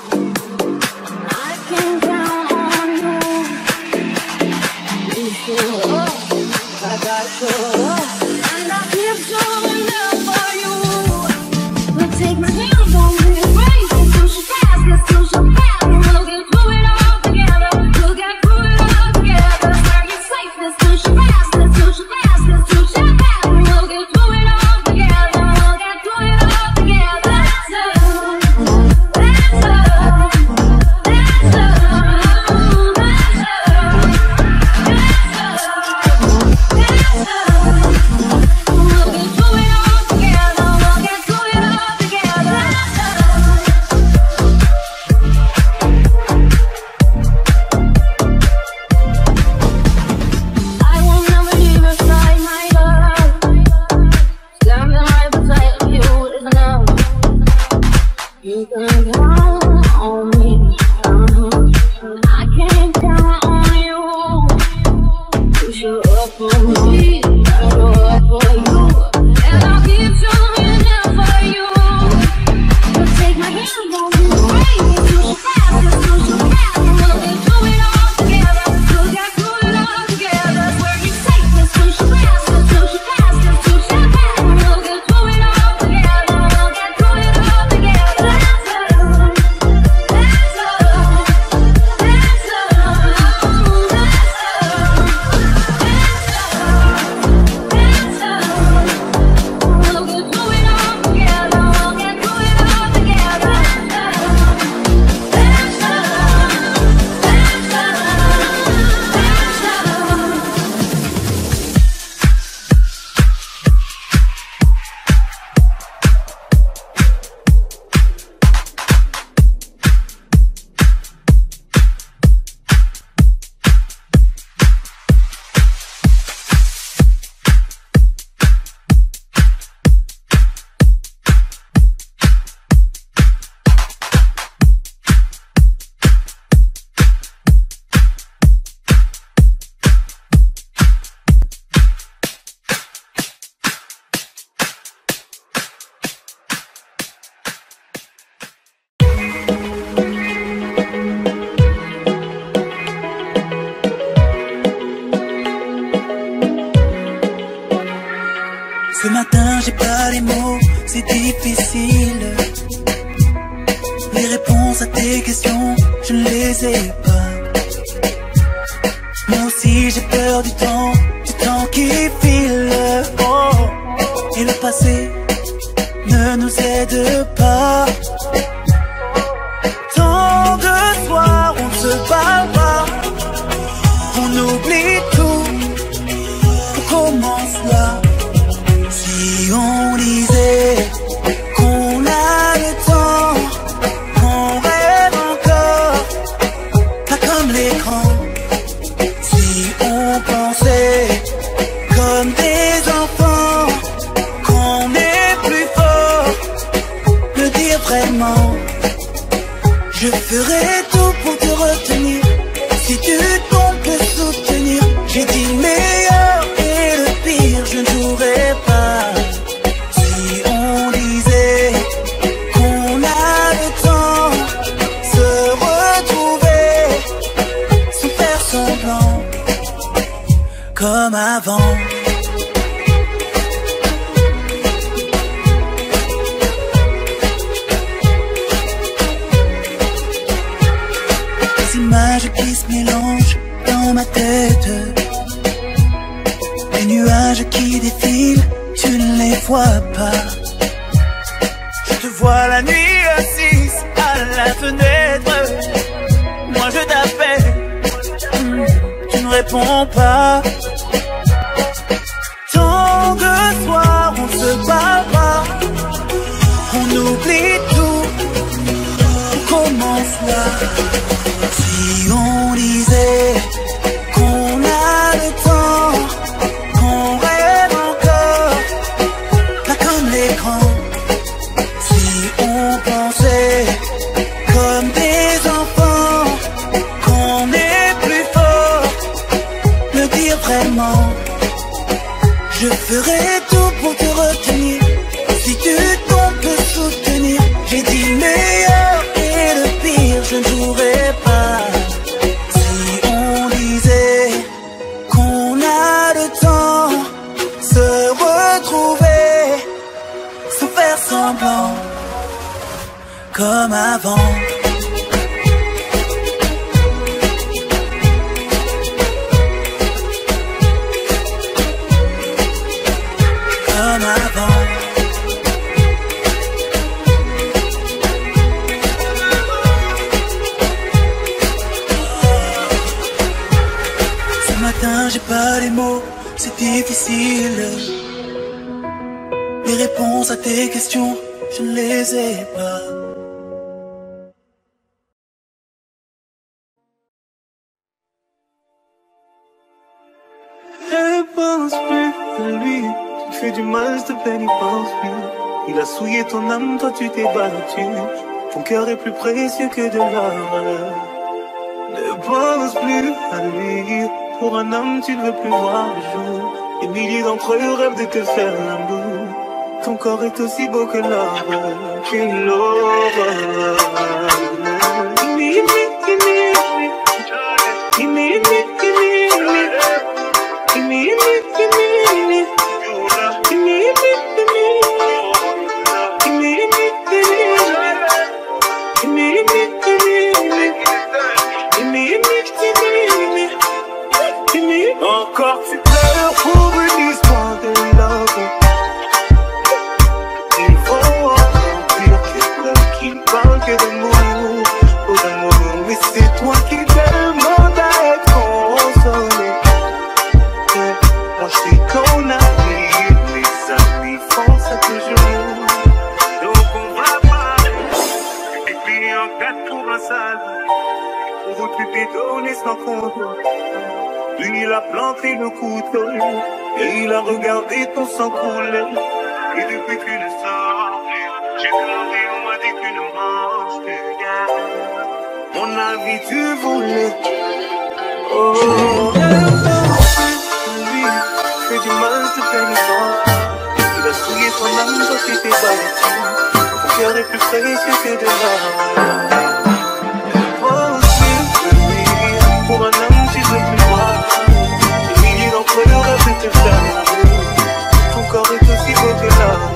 I can count on you. You show up, I gotta show up, and I keep showing up for you. But take my hand on me, raise it till she fast, let's till she fast, and we'll get through it all together. We'll get through it all together. Where you safe, let's till she fast, let's till she fast, let's till she fast, and we'll get through it all together. We'll get through it all together. You can count on me. I can count on you. You show up for me, I show up for you, and I'll keep showing up for you. But take my hand on me, raise it till she fast, let's till she fast, and we'll get through it all together. We'll get through it all together. Where you safe, let's till she fast, let's till she fast, let's till she fast, and we'll get through it all together. We'll get through it all together. Ce matin j'ai pas les mots, c'est difficile. Les réponses à tes questions, je ne les ai pas. Moi aussi j'ai peur du temps qui file. Oh, et le passé ne nous aide pas. Tant de soirs on ne se parle pas, on oublie tout, on commence là. Si on disait qu'on a le temps, qu'on rêve encore, pas comme l'écran. Si on pensait comme des enfants, qu'on est plus fort, le dire vraiment. Je ferai tout pour te retenir, si tu tombes me soutenir. J'ai dit le meilleur et le pire, je ne jouerai pas. Si on disait qu'on a le temps, se retrouver sans faire semblant, comme avant. Les images qui se mélangent dans ma tête, les nuages qui défilent, tu ne les vois pas. Je te vois la nuit assise à la fenêtre, moi je t'appelle, tu ne réponds pas. Tant de soirs on ne se parle pas, on oublie tout, on commence là. Si on disait qu'on a le temps, qu'on rêve encore, pas comme l'écran. Si on pensait comme des enfants, qu'on est ferai tout pour te retenir. Si tu tombes, peux soutenir. J'ai dit le meilleur et le pire, je ne jouerai pas. Si on disait qu'on a le temps, se retrouver, se faire semblant, comme avant. Comme avant. Ce matin j'ai pas les mots, c'est difficile. Les réponses à tes questions, je ne les ai pas. Ne pense plus à lui, tu te fais du mal, s'il te plaît, n'y pense plus. Il a souillé ton âme, toi tu t'es battu. Ton cœur est plus précieux que de l'or. Ne pense plus à lui, pour un homme tu ne veux plus voir le jour. Des milliers d'entre eux rêvent de te faire l'amour. Ton corps est aussi beau que l'or, qu'une l'aurore. Encore tu pleures pour une histoire de love. Il faut encore dire quelqu'un qui ne parle que d'amour, oh d'amour. Mais c'est toi qui demandes à être consolé. Moi je suis ton ami, mes amis font ça toujours. Donc on va parler, et puis en quatre pour un sale, pour vous tu t'es donné sans compte. Lui il a planté le couteau, et il a regardé ton sang couler. Et depuis tu ne sors plus, j'ai demandé, on m'a dit que tu ne manges plus. Mon avis tu voulais, oh. Lui, fait du mal, te fait du sang. Il a souillé ton âme, toi tu t'es battu. Ton cœur est plus précieux que de l'or. Pense plus de lui, pour un homme tu veux plus voir. Des milliers d'entre eux rêvent de te faire l'amour. Ton corps est aussi beau que l'or.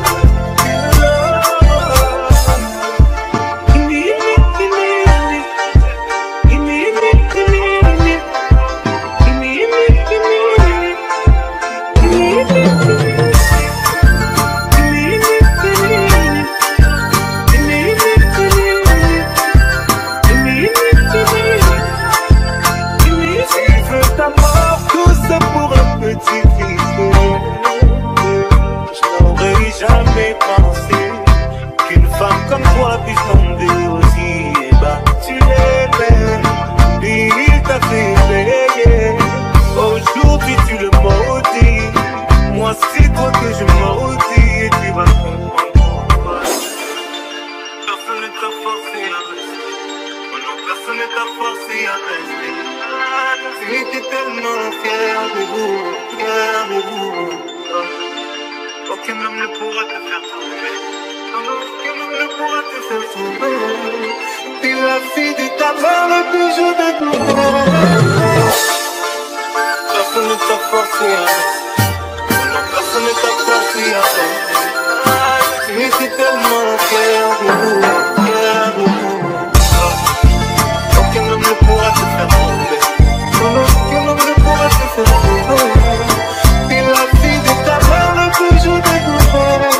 Jamais pensé qu'une femme comme toi puisse tomber aussi bas. Tu l'aimes, puis il t'a fait payer. Aujourd'hui tu le maudis, moi c'est toi que je maudis. Et tu vas comprendre pourquoi. Personne ne t'a forcé à rester, oh non, personne ne t'a forcé à rester. Tu étais tellement fier de vous. Aucun homme ne pourra te faire tomber. Aucun homme ne pourra te faire tomber. T'es la fille de ta mère, le bijou de ton père. Personne ne t'a forcé à rester. Non, personne ne t'a forcé à rester. Tu étais tellement fier de vous. Aucun homme ne pourra te faire tomber. Aucun homme ne pourra te faire tomber. T'es la fille de ta mère, le bijou de ton père.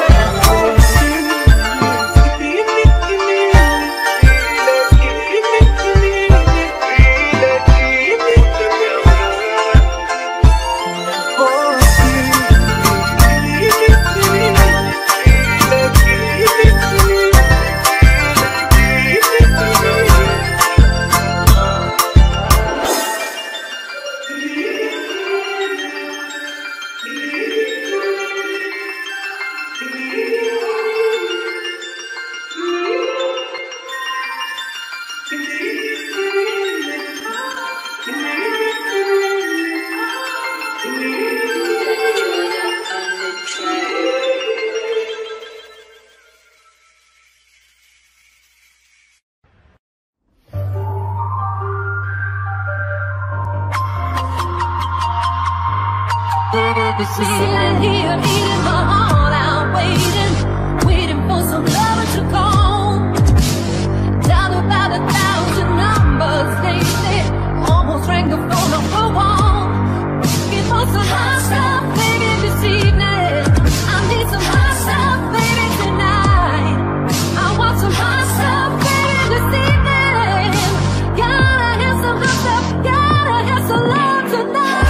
Sitting here eating my heart out, waiting for some love to call. Down about 1,000 numbers lately, almost rang the phone off the wall. Looking for some hot stuff, baby, this evening. I need some hot stuff, baby, tonight. I want some hot stuff, baby, this evening. Gotta have some hot stuff, gotta have some love tonight.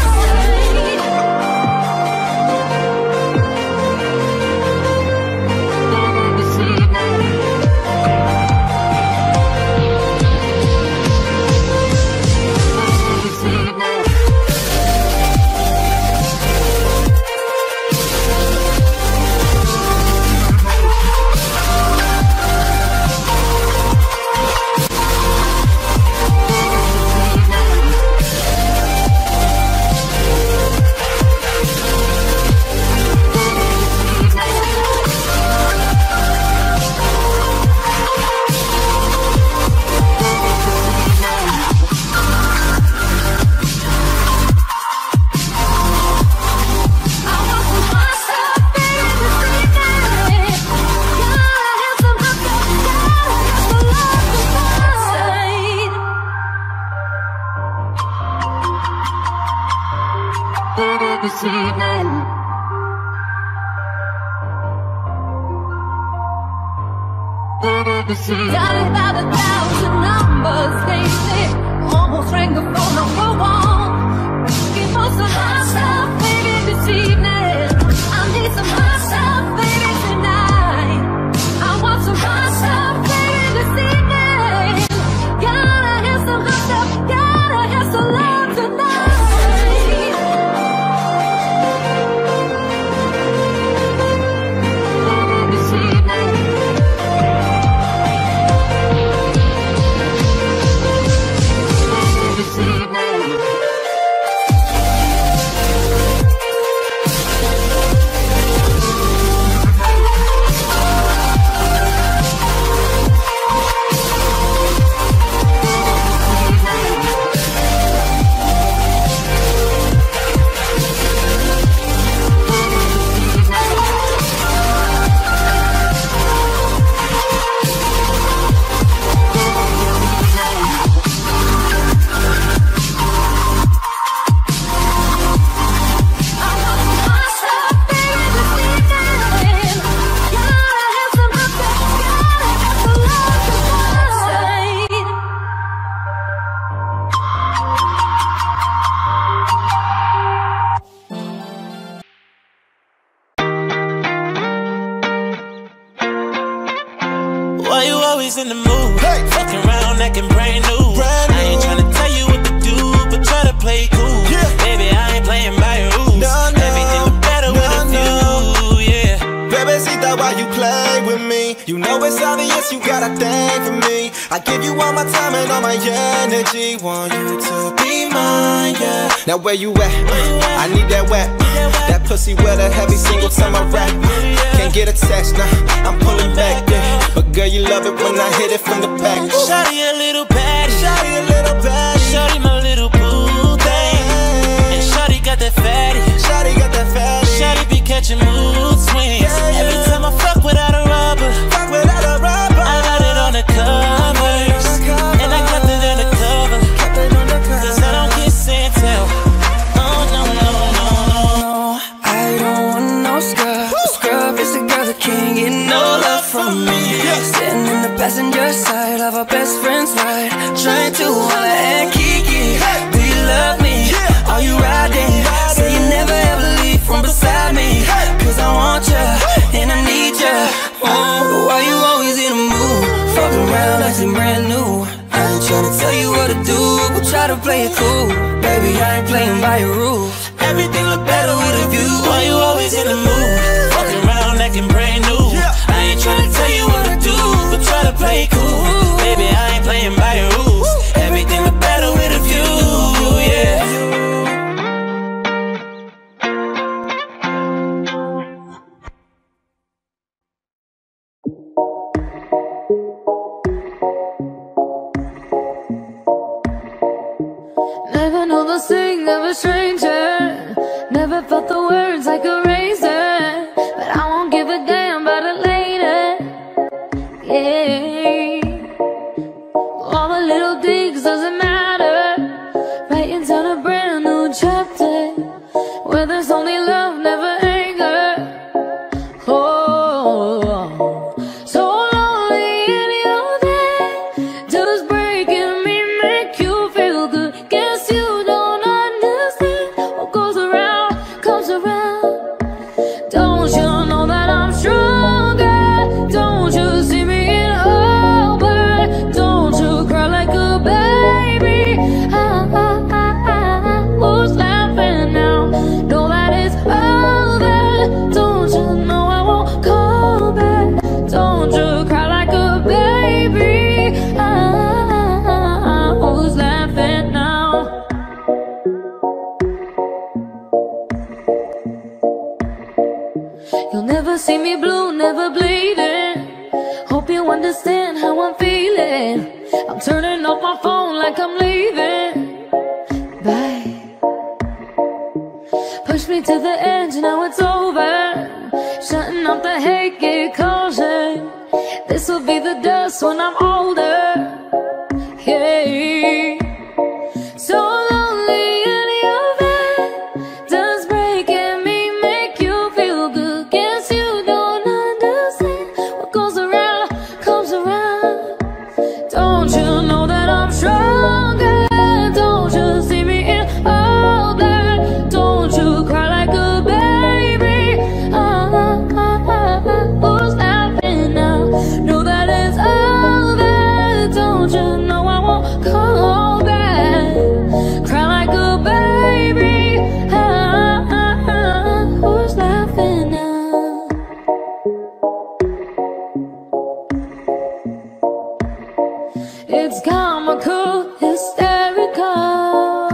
This evening, dialing about 1,000 numbers lately, almost rang the phone off the wall. Looking for some hot stuff, baby, this evening. I need some hot stuff, baby, tonight. I want some hot stuff, baby, this evening. Gotta have some hot stuff, gotta have some love tonight. Why you always in the mood? Hey. Fucking around acting brand new. I ain't tryna tell you what to do, but try to play cool. Yeah. Baby, I ain't playing by your rules. No, no, everything look better with a view, yeah. Bebecita, why you play with me? You know it's obvious you got a thing for me. I give you all my time and all my energy. Want you to be mine, yeah. Now where you at? I need that wet. That pussy with a heavy single time I rap. Can't get attached, nah, I'm pulling back, yeah. But girl, you love it when I hit it from the back. Shawty a little patty, shawty a little patty, shawty my little boo thing. And shawty got that fatty, shawty got that fatty. Shawty be catching mood swings, yeah, yeah. Every time I fuck without a rubber, I got it on the covers, and I kept it undercover, cause I don't kiss and tell. Oh no, no, no, no, I don't want no scrub. Scrub is the girl that can't get no love from me. Sitting in the passenger side of our best friend's ride, trying to holler and kiki. Do you love me? Are you riding? Say you never ever leave from beside me, cause I want ya and I need ya. Oh, why you always in the mood? Fucking around acting brand new. I ain't tryna tell you what to do, but try to play it cool. Baby, I ain't playing by your rules. Everything look better with a view. Why you always in the mood? Fucking around acting brand new. I ain't tryna tell you what to do, but try to play it cool. Baby, I ain't playing by your rules. Everything look better with a view, yeah. Never know the think of a stranger. Never felt the words like a razor, but I won't give a damn about it later. Yeah, all the little things doesn't matter. Writing down a brand new chapter where there's only love, never anger. Oh, so lonely in your bed, just breaking me, make you feel good. Guess you don't understand what goes around comes around. Don't you know that I'm stronger? Don't you see me in over? Don't you cry like a baby? Who's laughing now? Know that it's over. Don't you know I won't come back? Don't you cry like a baby? Who's laughing now? You'll never see me blue, never bleeding. Hope you understand how I'm feeling. I'm turning off my phone like I'm leaving. Bye. Push me to the edge, now it's over. Shutting off the hate, get caution. This'll be the dust when I'm older. Yeah. So lonely in your bed, just breaking me, make you feel good. Guess you don't understand what goes around comes around. Don't you know that I'm stronger? Don't you see me in all that? Don't you cry like a baby? Who's laughing now? Know that it's over. Don't you know I won't come back? Cry like a baby. Who's laughing now? It's comical, hysterical,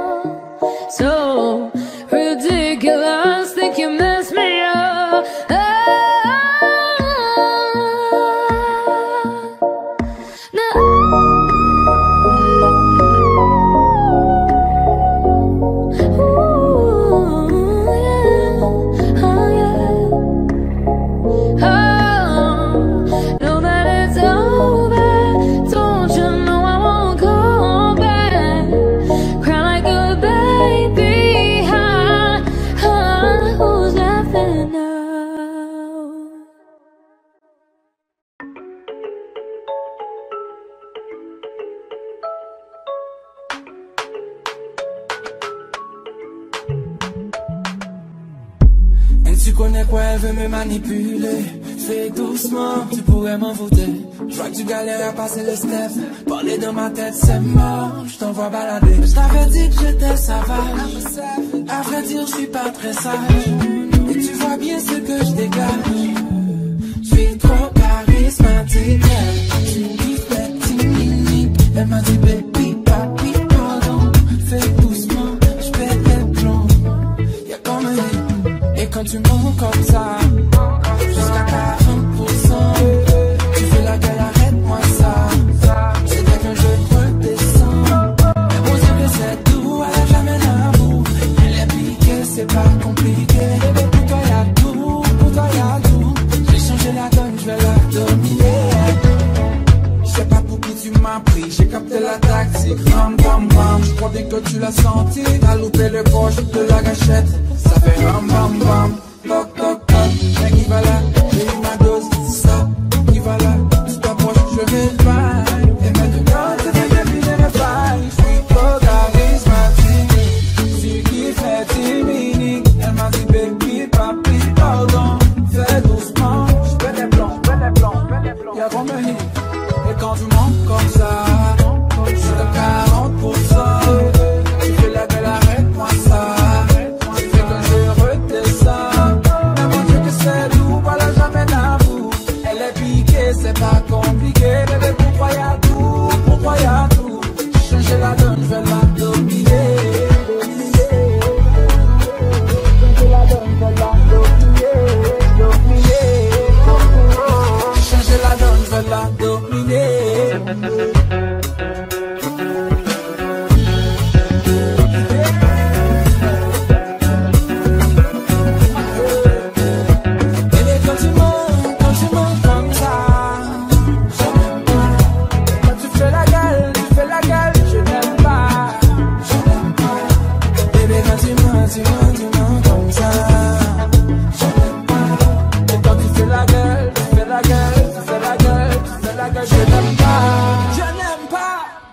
so ridiculous. Think you messed me up. Know that it's over. Don't you know I won't come back? Cry like a baby. Who's laughing now? Et tu connais quoi, elle veut me manipuler. Fais doucement, tu pourrais m'en voûter. Je vois que tu galères à passer le step. Parler dans ma tête, c'est mort, je t'envoie balader. Je t'avais dit que j'étais sauvage. À vrai dire, je suis pas très sage. Et tu vois bien ce que je dégage. Je suis trop charismatique. Tu m'y fais timide. Elle m'a dit baby, papi, pardon. Fais doucement, je pète les plombs. Y'a comme un hit. Et quand tu montes comme ça, jusqu'à 40%, tu fais la gueule, arrête-moi ça. C'est bien que je redescends. Mais bon Dieu que c'est doux, elle a jamais d'amour. Elle est piquée, c'est pas compliqué. Bébé, pour toi y'a tout, pour toi y'a tout. J'ai changé la donne, je vais la dominer. Je sais pas pour qui tu m'as pris, j'ai capté la tactique. Ram, bam, bam, je crois bien que tu l'as senti. T'as loupé le coche de la gâchette. Ça fait ram, bam, bam. Toc, toc, toc, mec il va là, j'ai eu ma dose, stop, il va là, tu t'approches, je vais pas. Et maintenant, tu viens deviner mes failles, je suis trop charismatique, celui qui fait timide. Elle m'a dit baby, papi, pardon, fais doucement, je fais des plans, y'a comme un hit. Et quand tu montes comme ça, je suis de 40%, tu fais la belle, arrête-moi ça. Tu fais que je redescends. Mais mon Dieu que c'est dis-moi, dis-moi comme ça. Je n'aime pas. Et quand tu fais la gueule, tu fais la gueule, tu fais la gueule, tu fais la gueule, je n'aime pas. Je n'aime pas.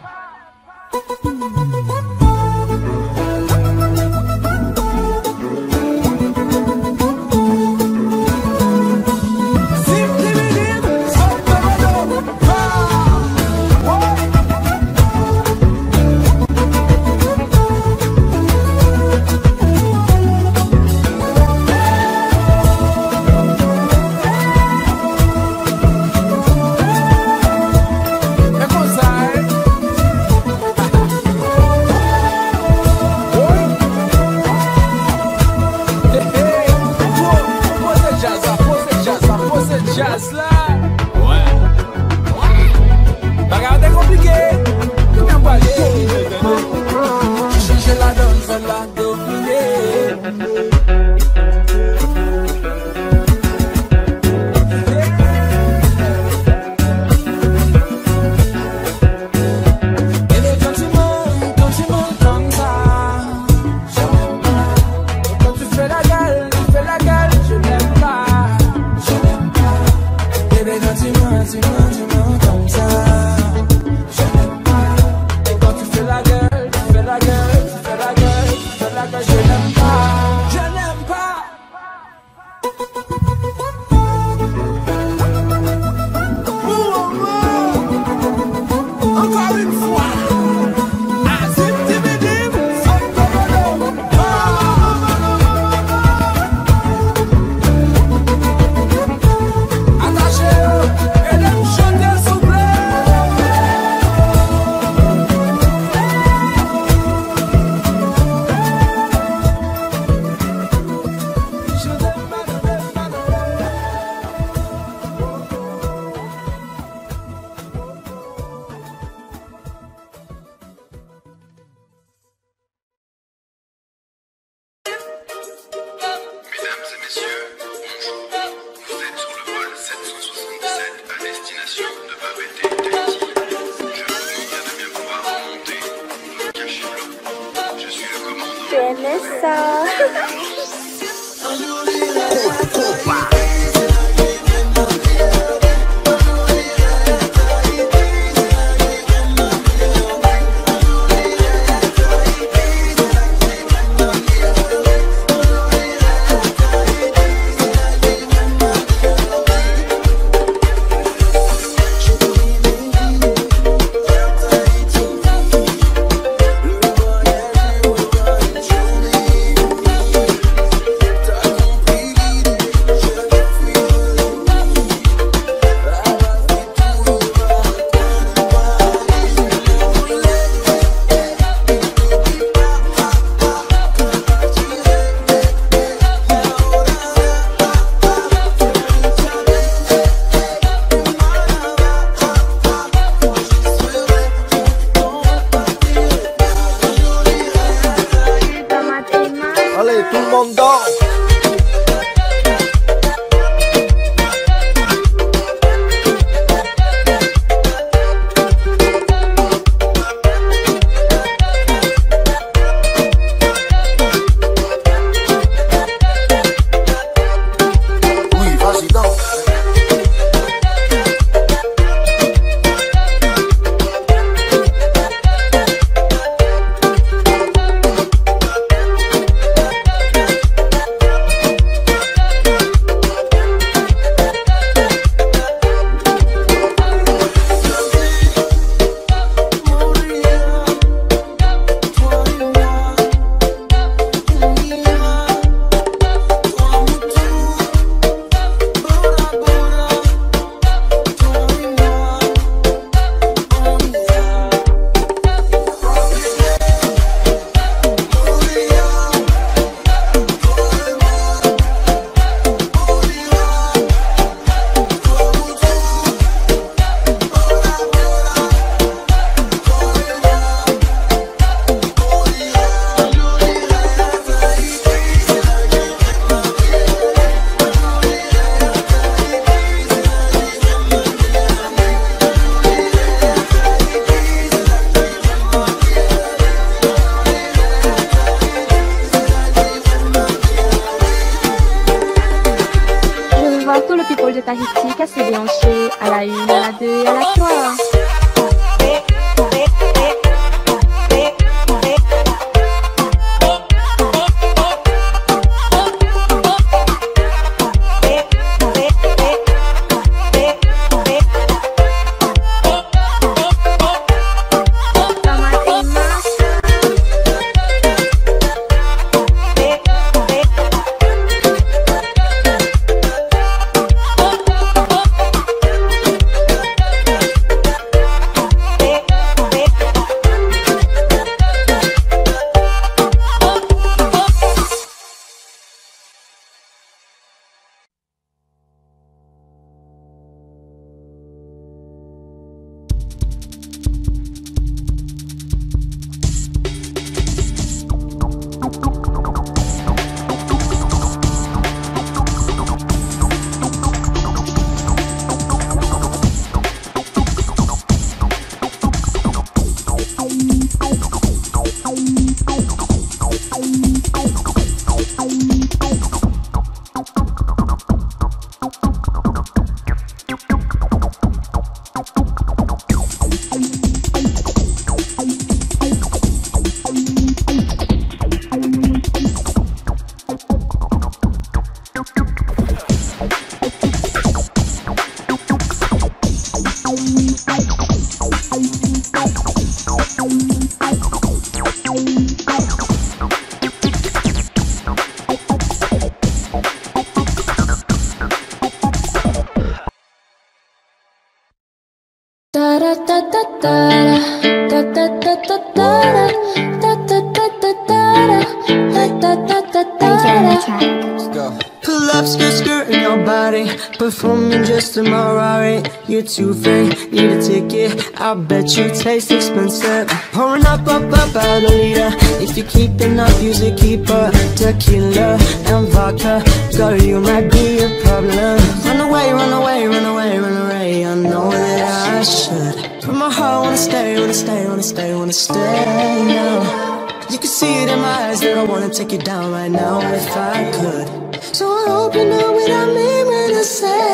Jazz là. Ouais. Bagarre est compliqué. Tout bien pas changer la donne, faire la dominer. Et les quand tu montes comme ça, je n'aime pas. Et quand tu fais la gueule, je n'aime pas. Dis-moi comme ça. Je n'aime pas. Et quand tu fais la gueule, tu fais la gueule, tu fais la gueule, tu fais la gueule, je n'aime pas. Je n'aime pas. Encore une fois. Cassie Bianchi à la 1, à la 2 et à la 3. Pull up, skirt, skirt in your body. Performing just in my Rari. You're too fake, need a ticket. I bet you taste expensive. Pouring up, out a liter. If you're keeping up, use a keeper. Tequila and vodka. Girl, you might be a problem. Run away, run away, run away, run away. I know that I should. But my heart wanna stay, wanna stay, wanna stay, wanna stay now. You can see it in my eyes that I wanna take you down right now if I could. So I hope you know what I mean when I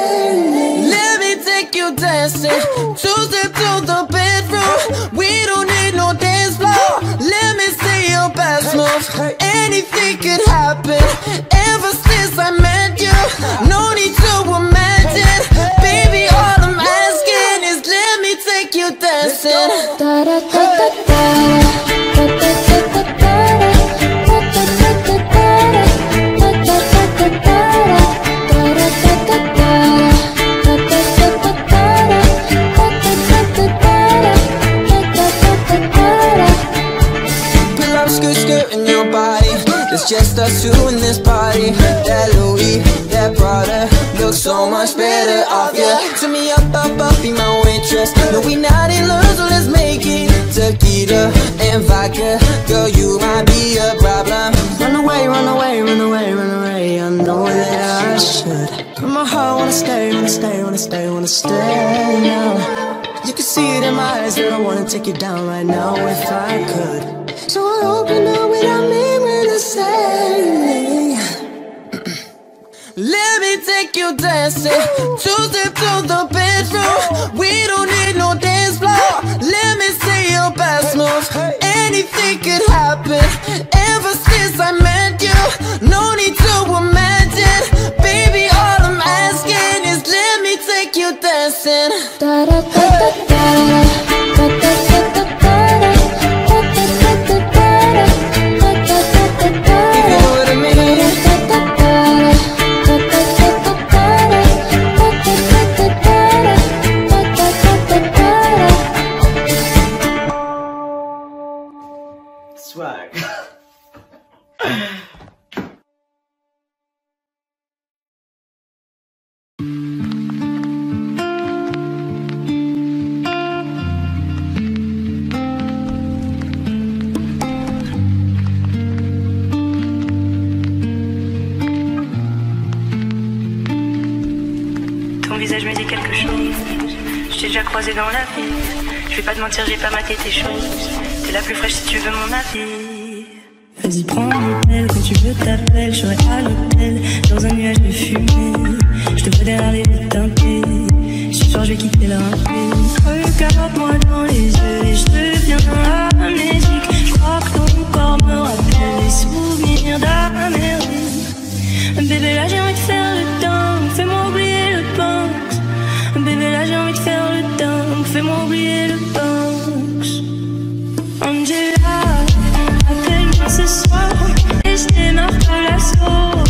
say, let me take you dancing, Tuesday to the bedroom. We don't need no dance floor. Let me see your best move. Anything could happen. Ever since I met you, no need to imagine. Baby, all I'm asking is let me take you dancing. Da da da da da. It's just us two in this party. That Louis, that Prada looks so much better off ya. Turn me up, up, up, be my waitress. No, we not in love, so let's make it. Tequila and vodka, girl, you might be a problem. Run away, run away, run away, run away. I know that I should, but my heart wanna stay, wanna stay, wanna stay, wanna stay now. You can see it in my eyes that I wanna take you down right now if I could. So I hope you know what I mean when I say, let me take you dancing, Tuesday to the bedroom. We don't need no dance floor. Let me see your best move. Anything could happen. Ever since I met you, no need to imagine. Baby, all I'm asking is let me take you dancing. Da da da da da. Swag. Ton visage me dit quelque chose. Je t'ai déjà croisé dans la vie. Je vais pas te mentir, j'ai pas maté tes choses. T'es la plus fraîche si tu veux mon avis. Vas-y, prends l'appel, quand tu veux t'appelles. Je serai à l'hôtel, dans un nuage de fumée. Je te vois derrière les vitres teintées. soir je vais quitter la rue. Regarde-moi dans les yeux et je deviens amnésique. Je crois que ton corps me rappelle les souvenirs d'Amérique. Bébé là j'ai envie de faire le dingue, fais-moi oublier le Banks. Bébé là j'ai envie de faire le dingue, fais-moi oublier le Banks. Angela, appelle-moi ce soir et je démarre de l'assaut.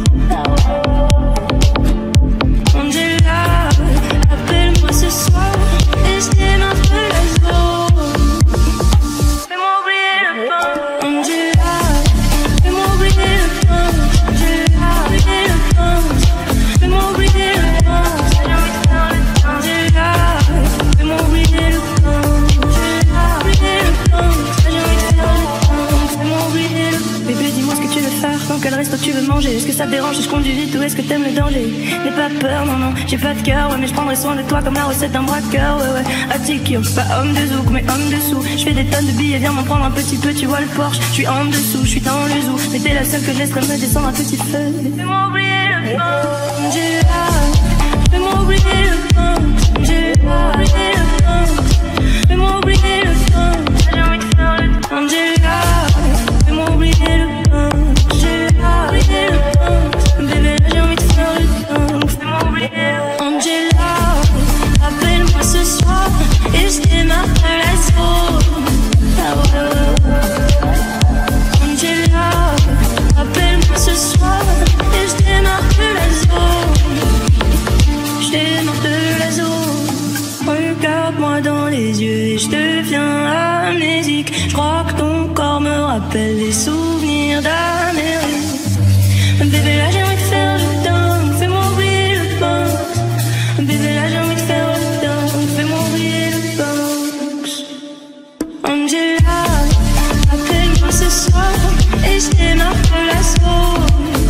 Angela, appelle-moi ce soir et je démarre de l'assaut. Fais-moi oublier le Banks. Angela, fais-moi oublier le Banks. Angela, oublier le Banks. Fais-moi oublier le Banks. J'ai envie de faire le Banks. Angela, fais-moi oublier le Banks. Angela, oublier le Banks. J'ai envie de faire le Banks. Fais-moi oublier le Banks. Bébé, dis-moi ce que tu veux faire, dans quel resto tu veux manger. Est-ce que ça te dérange si je conduis vite ou est-ce que t'aimes le danger? N'aie pas peur, non, non, j'ai pas de cœur, ouais, mais je prendrai soin de toi comme la recette d'un braqueur, ouais, ouais. Atikio, pas homme de zouk, mais homme de sous. Je fais des tonnes de billets, viens m'en prendre un petit peu, tu vois le Porsche. Je suis en dessous, je suis dans le zoo, mais t'es la seule que je laisserai me descendre un petit feu. Fais-moi oublier le Banks. Angela, fais-moi oublier le Banks. Angela, oublier le Banks. Fais-moi oublier le Banks. J'ai envie de faire le Banks. Angela, fais-moi oublier le Banks. Angela, oublier le Banks. Bébé, là j'ai envie de faire le Banks. Fais-moi oublier le Banks. Angela, appelle-moi ce soir et je démarre de l'assaut. Ah ouais, ouais. Angela, appelle-moi ce soir et je démarre de l'assaut. Je démarre de l'assaut. Regarde-moi dans les yeux et je deviens amnésique. Je crois que ton corps me rappelle les souvenirs d'Amérique. Bébé, là j'ai envie de faire le dingue, fais-moi oublier le Banks. Bébé, là j'ai envie de faire le dingue, fais-moi oublier le Banks. Angela, appelle-moi ce soir et je démarre de l'assaut.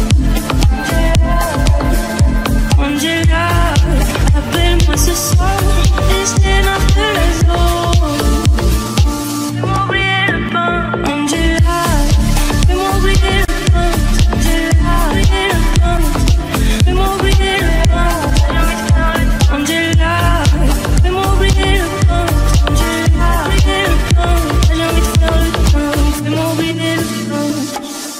Angela, appelle-moi ce soir et je démarre de l'assaut. Fais-moi oublier le Banks. Angela, fais-moi oublier le Banks. Angela, oublier le Banks. Fais-moi oublier le Banks. J'ai envie de faire le Banks. Angela, fais-moi oublier le Banks. Angela, oublier le Banks. J'ai envie de faire le Banks. Fais-moi oublier le Banks.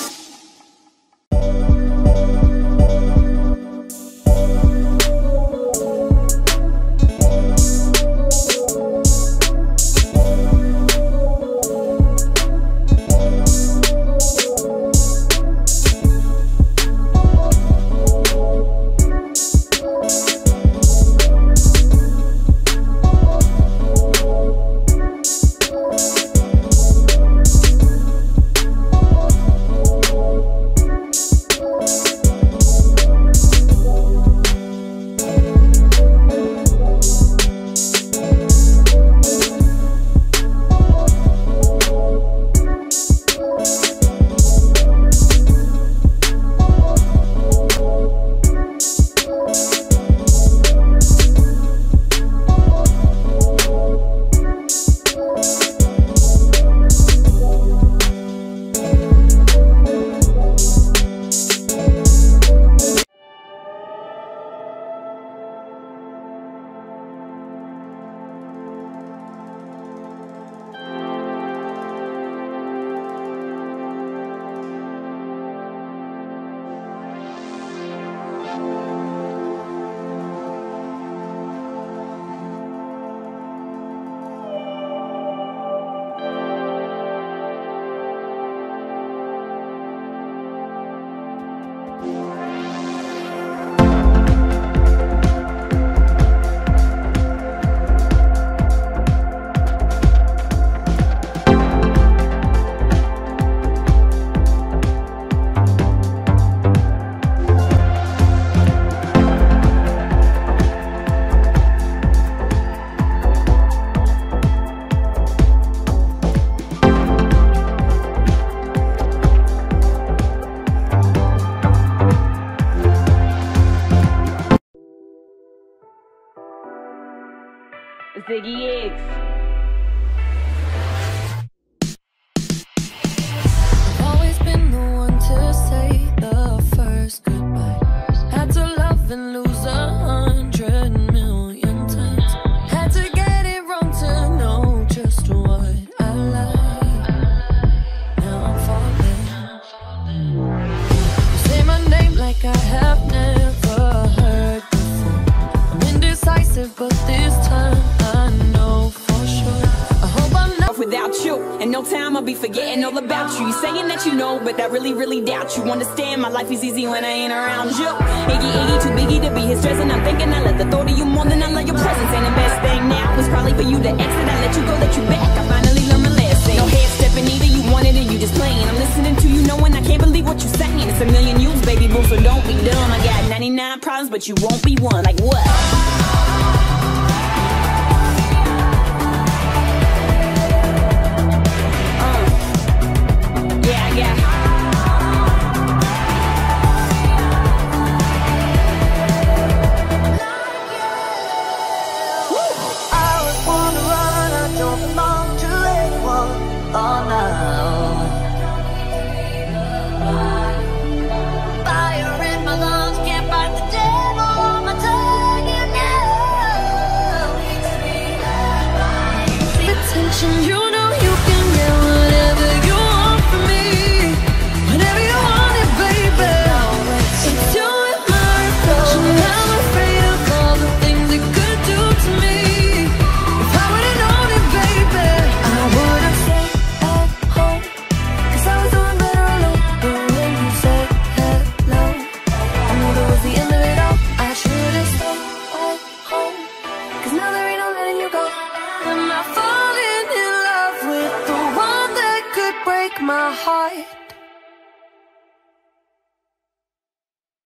Ziggy X. I've always been the one to say the first goodbye. Had to love and lose 100 million times. expensive, but this time I know for sure. I hope I'm not without you. In no time I'll be forgetting all about you. You saying that you know, but I really, really doubt you. Understand my life is easy when I ain't around you. Iggy, Iggy, too biggie to be his stress, and I'm thinking I love the thought of you more than I love your presence. And the best thing now was probably for you to exit. I let you go, let you back. I finally learned my lesson. No head stepping either, you wanted it, you just playing. I'm listening to you knowing I can't believe what you're saying. It's a million views, baby boo, so don't be dumb. I got 99 problems, but you won't be one. Like what?